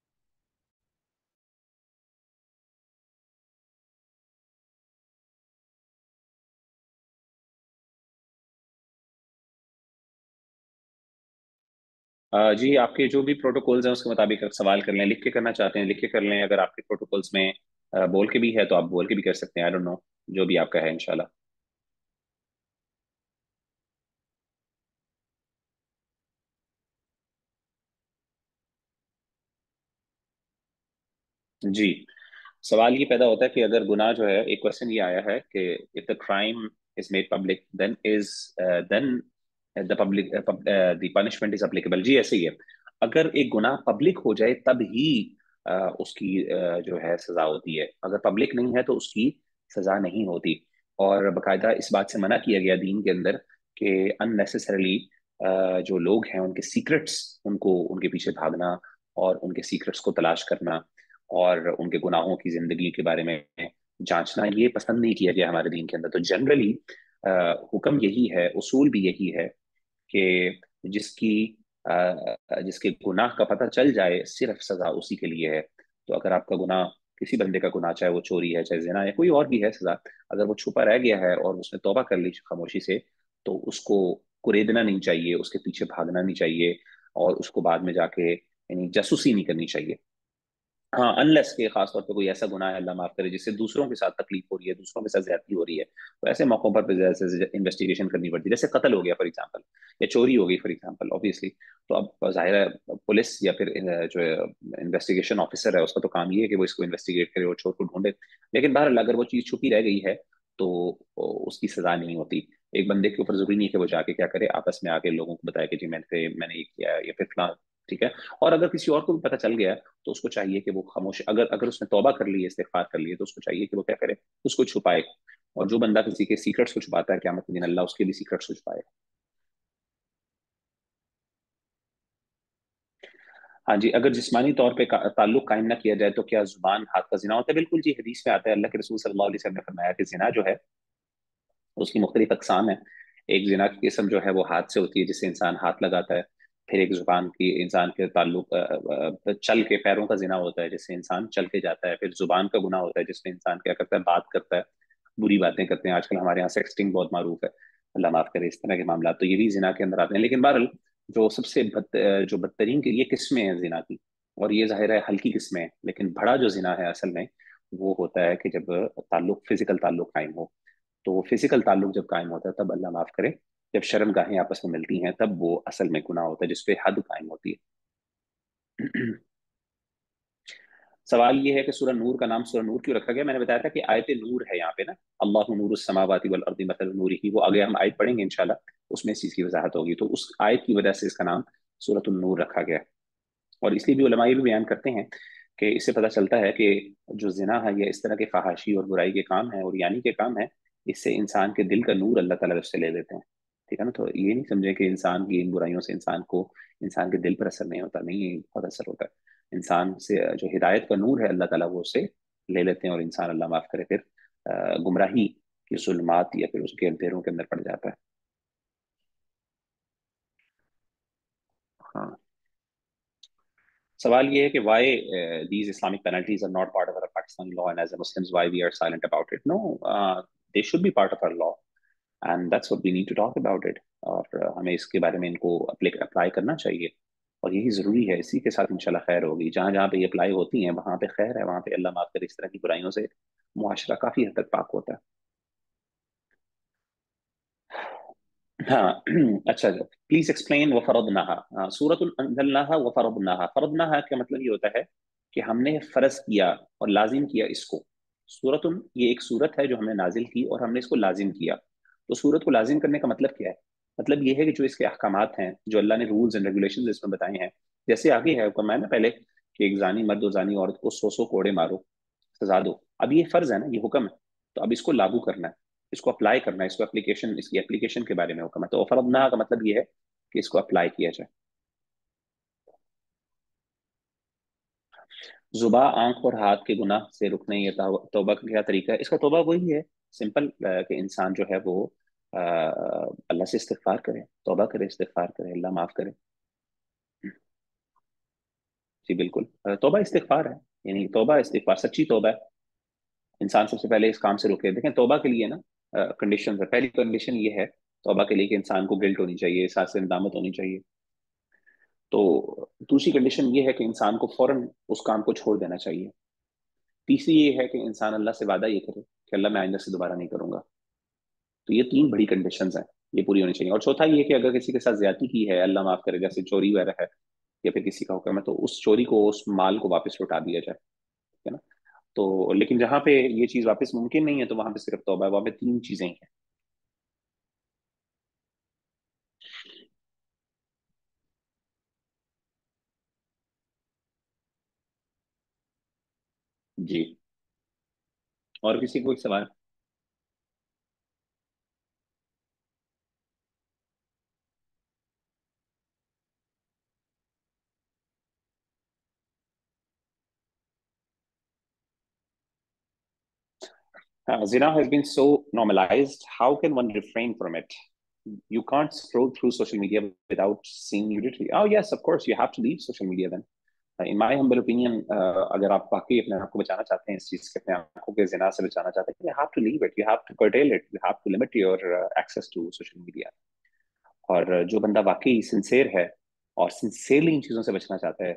अ, जी, आपके जो भी प्रोटोकॉल्स हैं उसके मुताबिक आप सवाल कर लें, लिख के करना चाहते हैं लिख के कर लें, अगर आपके प्रोटोकॉल्स में अ, बोल के भी है तो आप बोल के भी कर सकते हैं। आई डोंट नो, जो भी आपका है इंशाल्लाह। जी, सवाल ये पैदा होता है कि अगर गुनाह जो है, एक क्वेश्चन ये आया है कि if the crime is made public then is then the public the punishment is applicable. जी ऐसे ही है, अगर एक गुनाह पब्लिक हो जाए तब ही अ, उसकी अ, जो है सजा होती है। अगर पब्लिक नहीं है तो उसकी सजा नहीं होती। और बाकायदा इस बात से मना किया गया दीन के अंदर कि अननेसेसरली जो लोग हैं उनके सीक्रेट्स, उनको उनके पीछे भागना और उनके सीक्रेट्स को तलाश करना और उनके गुनाहों की जिंदगी के बारे में जांचना, ये पसंद नहीं किया गया हमारे दीन के अंदर। तो जनरली हुक्म यही है, उसूल भी यही है कि जिसकी अ, जिसके गुनाह का पता चल जाए सिर्फ सजा उसी के लिए है। तो अगर आपका गुनाह, किसी बंदे का गुनाह, चाहे वो चोरी है, चाहे जिना है, कोई और भी है सजा, अगर वो छुपा रह गया है और उसने तौबा कर ली खामोशी से, तो उसको कुरेदना नहीं चाहिए, उसके पीछे भागना नहीं चाहिए और उसको बाद में जाके यानी जासूसी नहीं करनी चाहिए। हाँ, अनलेस के खास तौर पे कोई ऐसा गुनाह है, अल्लाह माफ करे, जिससे दूसरों के साथ तकलीफ हो रही है, दूसरों के साथ ज्यादती हो रही है, तो ऐसे मौकों पर जैसे इन्वेस्टिगेशन करनी पड़ती है। जैसे कत्ल हो गया फॉर एग्जांपल, या चोरी हो गई फॉर एग्जांपल, ऑब्वियसली तो अब जाहिर है पुलिस या फिर अ, जो इन्वेस्टिगेशन ऑफिसर है उसका तो काम ये है कि वो इसको इन्वेस्टिगेट करे और चोर को ढूंढे। लेकिन बहरहाल अगर वो चीज छुपी रह गई है तो उसकी सजा नहीं होती। एक बंदे के ऊपर जरूरी नहीं है कि वो जाके क्या करे, आपस में आके लोगों को बताए कि जी मैंने मैंने ये किया है या फिर फलां, ठीक है। और अगर किसी और को भी पता चल गया तो उसको चाहिए कि वो खामोश, अगर अगर उसने तौबा कर ली है, इस्तिगफार कर ली है, तो उसको चाहिए कि वो क्या करे, उसको छुपाए। और जो बंदा किसी के सीक्रेट्स को छुपाता है, क़यामत के दिन अल्लाह उसके भी सीक्रेट्स को छुपाए। हाँ जी, अगर जिस्मानी तौर पे का, ताल्लुक कायम ना किया जाए तो क्या जुबान हाथ का जिना होता है? बिल्कुल जी, हदीस में आता है, अल्लाह के रसूल सल्लल्लाहु अलैहि वसल्लम ने फरमाया कि जिना जो है उसकी मुख्तलिफ अकसाम है। एक जिना की किस्म जो है वो हाथ से होती है, जिससे इंसान हाथ लगाता है। फिर एक जुबान की, इंसान के ताल्लुक अ, अ, चल के, पैरों का जिना होता है, जिससे इंसान चल के जाता है। फिर जुबान का गुनाह होता है, जिसमें इंसान क्या करता है, बात करता है, बुरी बातें करते हैं। आजकल हमारे यहाँ सेक्सटिंग बहुत मारूफ है, अल्लाह माफ करे, इस तरह के मामला तो ये भी जिना के अंदर आते हैं। लेकिन बहरहाल जो सबसे बद, अ, जो बदतरीन की ये किस्में हैं जिना की, और ये जाहिर है हल्की किस्में हैं, लेकिन बड़ा जो जिना है असल में वो होता है कि जब ताल्लुक, फिजिकल ताल्लुक कायम हो। तो वो फिजिकल ताल्लुक जब कायम होता है तब अल्लाह माफ करे, जब शर्म गाहें आपस में मिलती हैं तब वो असल में गुनाह होता है, जिसपे हद कायम होती है। सवाल ये है कि सूरह नूर का नाम सूरह नूर क्यों रखा गया? मैंने बताया था कि आयत नूर है यहाँ पे ना, अल्लाहु नूरुस समावाति वल अर्दी मसल नूरिही, वो आगे हम आयत पढ़ेंगे इंशाल्लाह, उसमें इस चीज की वजाहत होगी। तो उस आयत की वजह से इसका नाम सूरतुन नूर रखा गया। और इसलिए भी उलमा ये भी बयान करते हैं कि इससे पता चलता है कि जो जिना है या इस तरह के फहाशी और बुराई के काम है और यानी के काम है, इससे इंसान के दिल का नूर अल्लाह ताला उससे ले लेते हैं। ठीक है ना? तो ये नहीं समझे कि इंसान की इन बुराइयों से इंसान को, इंसान के दिल पर असर नहीं होता, नहीं, ये बहुत असर होता है। इंसान से जो हिदायत का नूर है अल्लाह ताला वो उससे ले लेते हैं, और इंसान अल्लाह माफ करे फिर अ, गुमराही की जुल्मात या फिर उसके अंधेरों के अंदर पड़ जाता है। हाँ, सवाल ये है कि why uh, these Islamic penalties are not part of our Pakistani law, and as a Muslims why we are silent about it? No, uh, they should be part of our law, and that's what we need to talk about it. और uh, हमें इसके बारे में इनको apply करना चाहिए, और यही जरूरी है। इसी के साथ इंशाल्लाह खैर होगी। जहाँ जहाँ पे ये अप्लाई होती हैं वहां पे खैर है, वहां पे अल्लाह माफ करे, इस तरह की बुराइयों से मुआशरा काफी हद तक पाक होता है। हाँ। अच्छा, प्लीज एक्सप्लेन वफरदनाहा। सूरतुल अंजलनाहा वफरदनाहा, फरदनाहा का मतलब ये होता है कि हमने फर्ज किया और लाजिम किया इसको। सूरतुन ये एक सूरत है जो हमने नाजिल की और हमने इसको लाजिम किया। तो सूरत को लाजिम करने का मतलब क्या है? मतलब ये है कि जो इसके अहकामात हैं, जो अल्लाह ने रूल्स एंड रेगुलेशंस इसमें बताए हैं, जैसे आगे है हुक्म है ना पहले कि एक जानी मर्द और जानी औरत को सौ सौ कोड़े मारो, सजा दो। अब ये फर्ज है ना, ये हुक्म है, तो अब इसको लागू करना है, इसको अप्लाई करना है, इसको एप्लीकेशन, इसकी एप्लीकेशन के बारे में हुक्म है। तो फरदना का मतलब ये है कि इसको अप्लाई किया जाए। जुबा, आंख और हाथ के गुनाह से रुकने, ये तौ- तौबा का क्या तरीका है? इसका तौबा वही है, सिंपल, कि इंसान जो है वो अ, अल्लाह से इस्तिगफार करे, तौबा करे, इस्तिगफार करे, अल्लाह माफ करे। जी बिल्कुल, अ, तौबा इस्तिगफार है, यानी तौबा इस्तिगफार, सच्ची तौबा है। इंसान सबसे पहले इस काम से रुके। देखें, तौबा के लिए ना कंडीशन है। पहली कंडीशन ये है तौबा के लिए कि इंसान को गिल्ट होनी चाहिए, एहसास नदामत होनी चाहिए। तो दूसरी कंडीशन ये है कि इंसान को फौरन उस काम को छोड़ देना चाहिए। तीसरी ये है कि इंसान अल्लाह से वादा ये करे कि अल्लाह मैं आइंदा से दोबारा नहीं करूंगा। तो ये तीन बड़ी कंडीशंस हैं, ये पूरी होनी चाहिए। और चौथा ये है कि अगर किसी के साथ ज्यादती की है, अल्लाह माफ करे, जैसे चोरी वगैरह है या फिर किसी का हुक्म है, तो उस चोरी को, उस माल को वापस लौटा दिया जाए। ठीक है ना? तो लेकिन जहाँ पे ये चीज वापस मुमकिन नहीं है तो वहां पे सिर्फ तौबा है, वहां पे तीन चीजें ही हैं। जी, और किसी को कोई सवाल? Uh, zina has been so normalized. How can one refrain from it? You can't scroll through social media without seeing nudity. Oh yes, of course, you have to leave social media then. Uh, In my humble opinion, uh, अगर आप वाकई अपने आप को बचाना चाहते हैं इस चीज से, अपने आंखों के जिना से बचाना चाहते हैं, you have to leave it. You have to curtail it. You have to limit your uh, access to social media. और जो बंदा वाकई सिंसेर है और सिंसेरली इन चीज़ों से बचना चाहता है,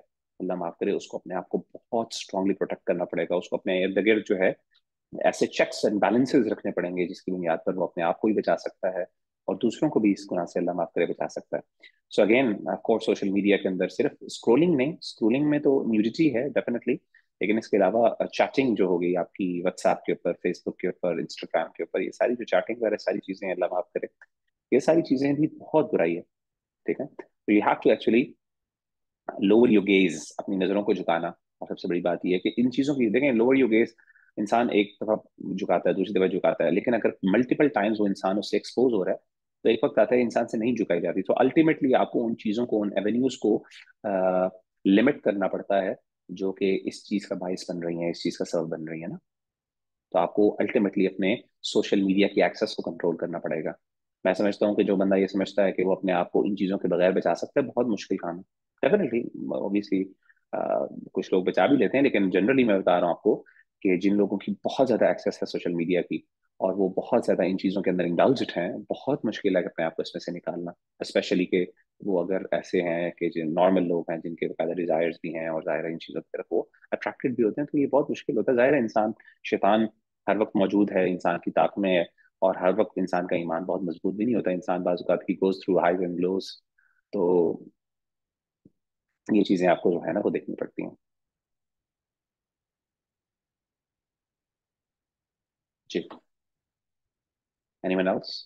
अल्लाह माफ करे, उसको अपने आप को बहुत स्ट्रांगली प्रोटेक्ट करना पड़ेगा, उसको अपने इर्द गिर्द जो है ऐसे चेक्स एंड बैलेंसेस रखने पड़ेंगे जिसकी बुनियाद पर वो अपने आप को ही बचा सकता है और दूसरों को भी इस गुनाह से अल्लाह माफ करे बचा सकता है। So again of course social media के अंदर सिर्फ स्क्रोलिंग नहीं, स्क्रोलिंग में तो न्यूडिटी है डेफिनेटली, लेकिन इसके अलावा चैटिंग जो हो गई आपकी व्हाट्सएप के ऊपर, फेसबुक के ऊपर, इंस्टाग्राम के ऊपर, ये सारी जो चैटिंग वगैरह सारी चीजें अल्लाह माफ करे, ये सारी चीजें भी बहुत बुराई है। ठीक है, तो you have to actually lower your gaze, अपनी नजरों को झुकाना। और सबसे बड़ी बात यह है कि इन चीजों की देखें, लोअर योर गेज, इंसान एक दफा झुकाता है, दूसरी दफा झुकाता है, लेकिन अगर मल्टीपल टाइम्स वो इंसान उससे एक्सपोज हो रहा है तो एक वक्त आता है इंसान से नहीं झुकाई जाती। तो अल्टीमेटली आपको उन चीजों को, उन एवेन्यूज को लिमिट करना पड़ता है जो कि इस चीज का बाइस बन रही है, इस चीज का सबब बन रही है ना। तो आपको अल्टीमेटली अपने सोशल मीडिया की एक्सेस को कंट्रोल करना पड़ेगा। मैं समझता हूँ कि जो बंदा ये समझता है कि वो अपने आप को इन चीज़ों के बगैर बचा सकता है, बहुत मुश्किल काम है। डेफिनेटली ऑब्वियसली कुछ लोग बचा भी लेते हैं, लेकिन जनरली मैं बता रहा हूँ आपको कि जिन लोगों की बहुत ज़्यादा एक्सेस है सोशल मीडिया की और वो बहुत ज़्यादा इन चीज़ों के अंदर इंडल्ज्ड हैं, बहुत मुश्किल है कि अपने आप को इसमें से निकालना। स्पेशली कि वो अगर ऐसे हैं कि जो नॉर्मल लोग हैं जिनके ज़्यादा डिजायर्स भी हैं और ज़ाहिर है इन चीज़ों की तरफ वो अट्रैक्टेड भी होते हैं, तो ये बहुत मुश्किल होता है। ज़ाहिर है इंसान, शैतान हर वक्त मौजूद है, इंसान की ताक में है, और हर वक्त इंसान का ईमान बहुत मजबूत भी नहीं होता। इंसान बाज़ औक़ात ही goes through highs and lows. तो ये चीज़ें आपको जो है ना वो देखनी पड़ती हैं। जी, एनीवन एल्स?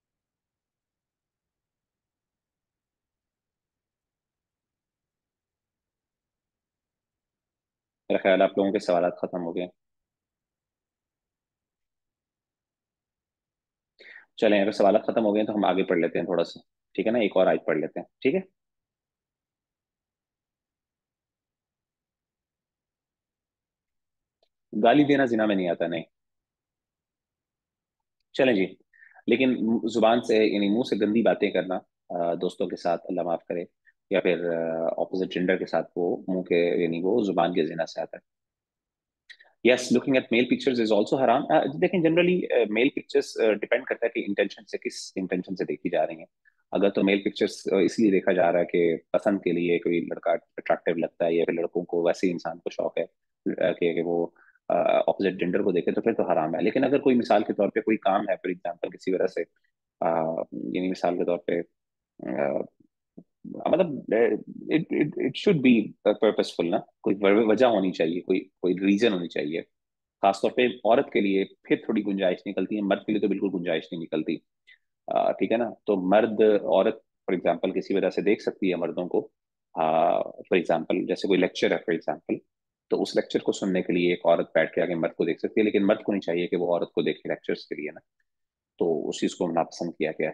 मेरा ख्याल है आप लोगों के सवाल खत्म हो गए। चलें, अगर सवाल खत्म हो गए तो हम आगे पढ़ लेते हैं थोड़ा सा। ठीक है ना, एक और आयत पढ़ लेते हैं, ठीक है। गाली देना जिना में नहीं आता, नहीं। चलें जी। लेकिन जुबान से यानी मुंह से गंदी बातें करना अ, दोस्तों के साथ, अल्लाह माफ करे, या फिर ऑपोजिट जेंडर के साथ, वो मुंह के यानी वो जुबान के जिना से आता है। Yes, looking at male pictures is also हराम। देखें जनरली मेल पिक्चर्स डिपेंड करता है कि इंटेंशन से, किस इंटेंशन से देखी जा रही हैं। अगर तो मेल पिक्चर्स इसलिए देखा जा रहा है कि पसंद के लिए कोई लड़का अट्रैक्टिव लगता है, या फिर लड़कों को वैसे ही इंसान को शौक है अ, कि कि वो ऑपोजिट जेंडर को देखे, तो फिर तो हराम है। लेकिन अगर कोई मिसाल के तौर पे कोई काम है, फॉर एग्जांपल किसी वजह से अ, यानी मिसाल के तौर पे अ, मतलब it it it should be purposeful ना, कोई वजह होनी चाहिए, कोई कोई रीजन होनी चाहिए। खासतौर पे औरत के लिए फिर थोड़ी गुंजाइश निकलती है, मर्द के लिए तो बिल्कुल गुंजाइश नहीं निकलती। अ, ठीक है ना, तो मर्द औरत फॉर एग्जांपल किसी वजह से देख सकती है मर्दों को। फॉर एग्जांपल जैसे कोई लेक्चर है फॉर एग्जांपल, तो उस लेक्चर को सुनने के लिए एक औरत बैठ के आगे मर्द को देख सकती है, लेकिन मर्द को नहीं चाहिए कि वो औरत को देखे लेक्चर्स के लिए ना। तो उस चीज को नापसंद किया गया है।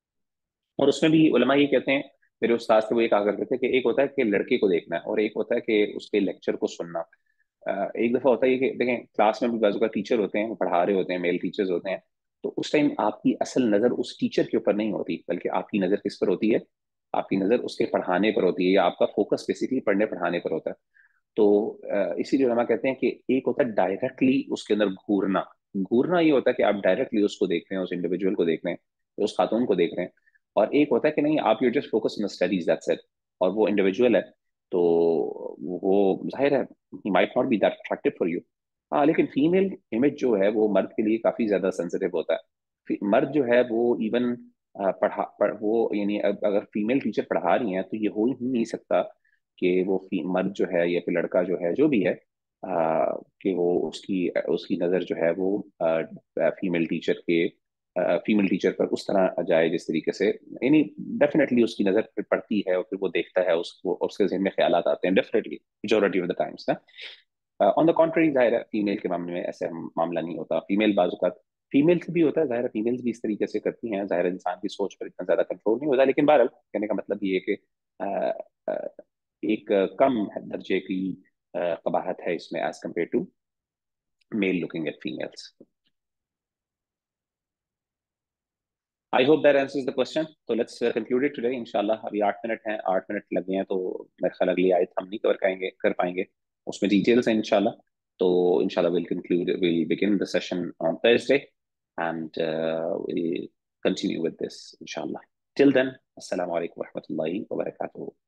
और उसमें भी उलमा ये कहते हैं, मेरे उस्ताद से वो ये कहा करते थे कि एक होता है कि लड़के को देखना है और एक होता है कि उसके लेक्चर को सुनना। अ, एक दफा होता है कि देखें क्लास में भी बाजू का टीचर होते हैं, वो पढ़ा रहे होते हैं, मेल टीचर्स होते हैं, तो उस टाइम आपकी असल नजर उस टीचर के ऊपर नहीं होती, बल्कि आपकी नजर किस पर होती है? आपकी नजर उसके पढ़ाने पर होती है, या आपका फोकस बेसिकली पढ़ने पढ़ाने पर होता है। तो अ, इसीलिए उलमा कहते हैं कि एक होता है डायरेक्टली उसके अंदर घूरना। घूरना ये होता है कि आप डायरेक्टली उसको देख रहे हैं, उस इंडिविजुअल को देख रहे हैं, उस खातून को देख रहे हैं। और एक होता है कि नहीं, आप you just focus on studies, that's it. और वो इंडिविजुअल है, तो वो जाहिर है ही might not be that attractive for you. हाँ, लेकिन फीमेल इमेज जो है वो मर्द के लिए काफी ज्यादा सेंसिटिव होता है। फी- मर्द जो है वो इवन पढ़ा पढ़, वो यानी अग- अगर फीमेल टीचर पढ़ा रही हैं तो ये हो ही नहीं सकता कि वो फी- मर्द जो है या फिर लड़का जो है जो भी है आ, कि वो उसकी उसकी नज़र जो है वो फीमेल टीचर के फीमेल टीचर पर उस तरह जाए जिस तरीके से, यानी डेफिनेटली उसकी नज़र फिर पड़ती है और फिर वो देखता है, उसको उसके जहन में ख्याल आते हैं definitely majority of the times ना। ऑन द कॉन्ट्ररी जाहिर है फीमेल के मामले में ऐसा मामला नहीं होता। फीमेल बाजुकात फीमेल से भी होता है, जाहिर है फीमेल्स भी इस तरीके से करती हैं, जाहिर है इंसान की सोच पर इतना ज्यादा कंट्रोल नहीं होता। लेकिन बहरहाल कहने का मतलब ये है कि अ, अ, एक कम दर्जे की uh, कबाहत है इसमें as compare to male looking at females. I hope that answers the question. तो लेट्स कंक्लूड इट टुडे इंशाल्लाह। अभी आठ मिनट हैं, आठ मिनट लगे हैं, तो मेरे ख्याल अगली आयत हम नहीं कवर करेंगे कर पाएंगे, उसमें डिटेल्स हैं इंशाल्लाह। तो इंशाल्लाह will conclude will begin the session on Thursday and will continue with this इंशाल्लाह। टिल देन, अस्सलाम वालेकुम व रहमतुल्लाहि व बरकातहू।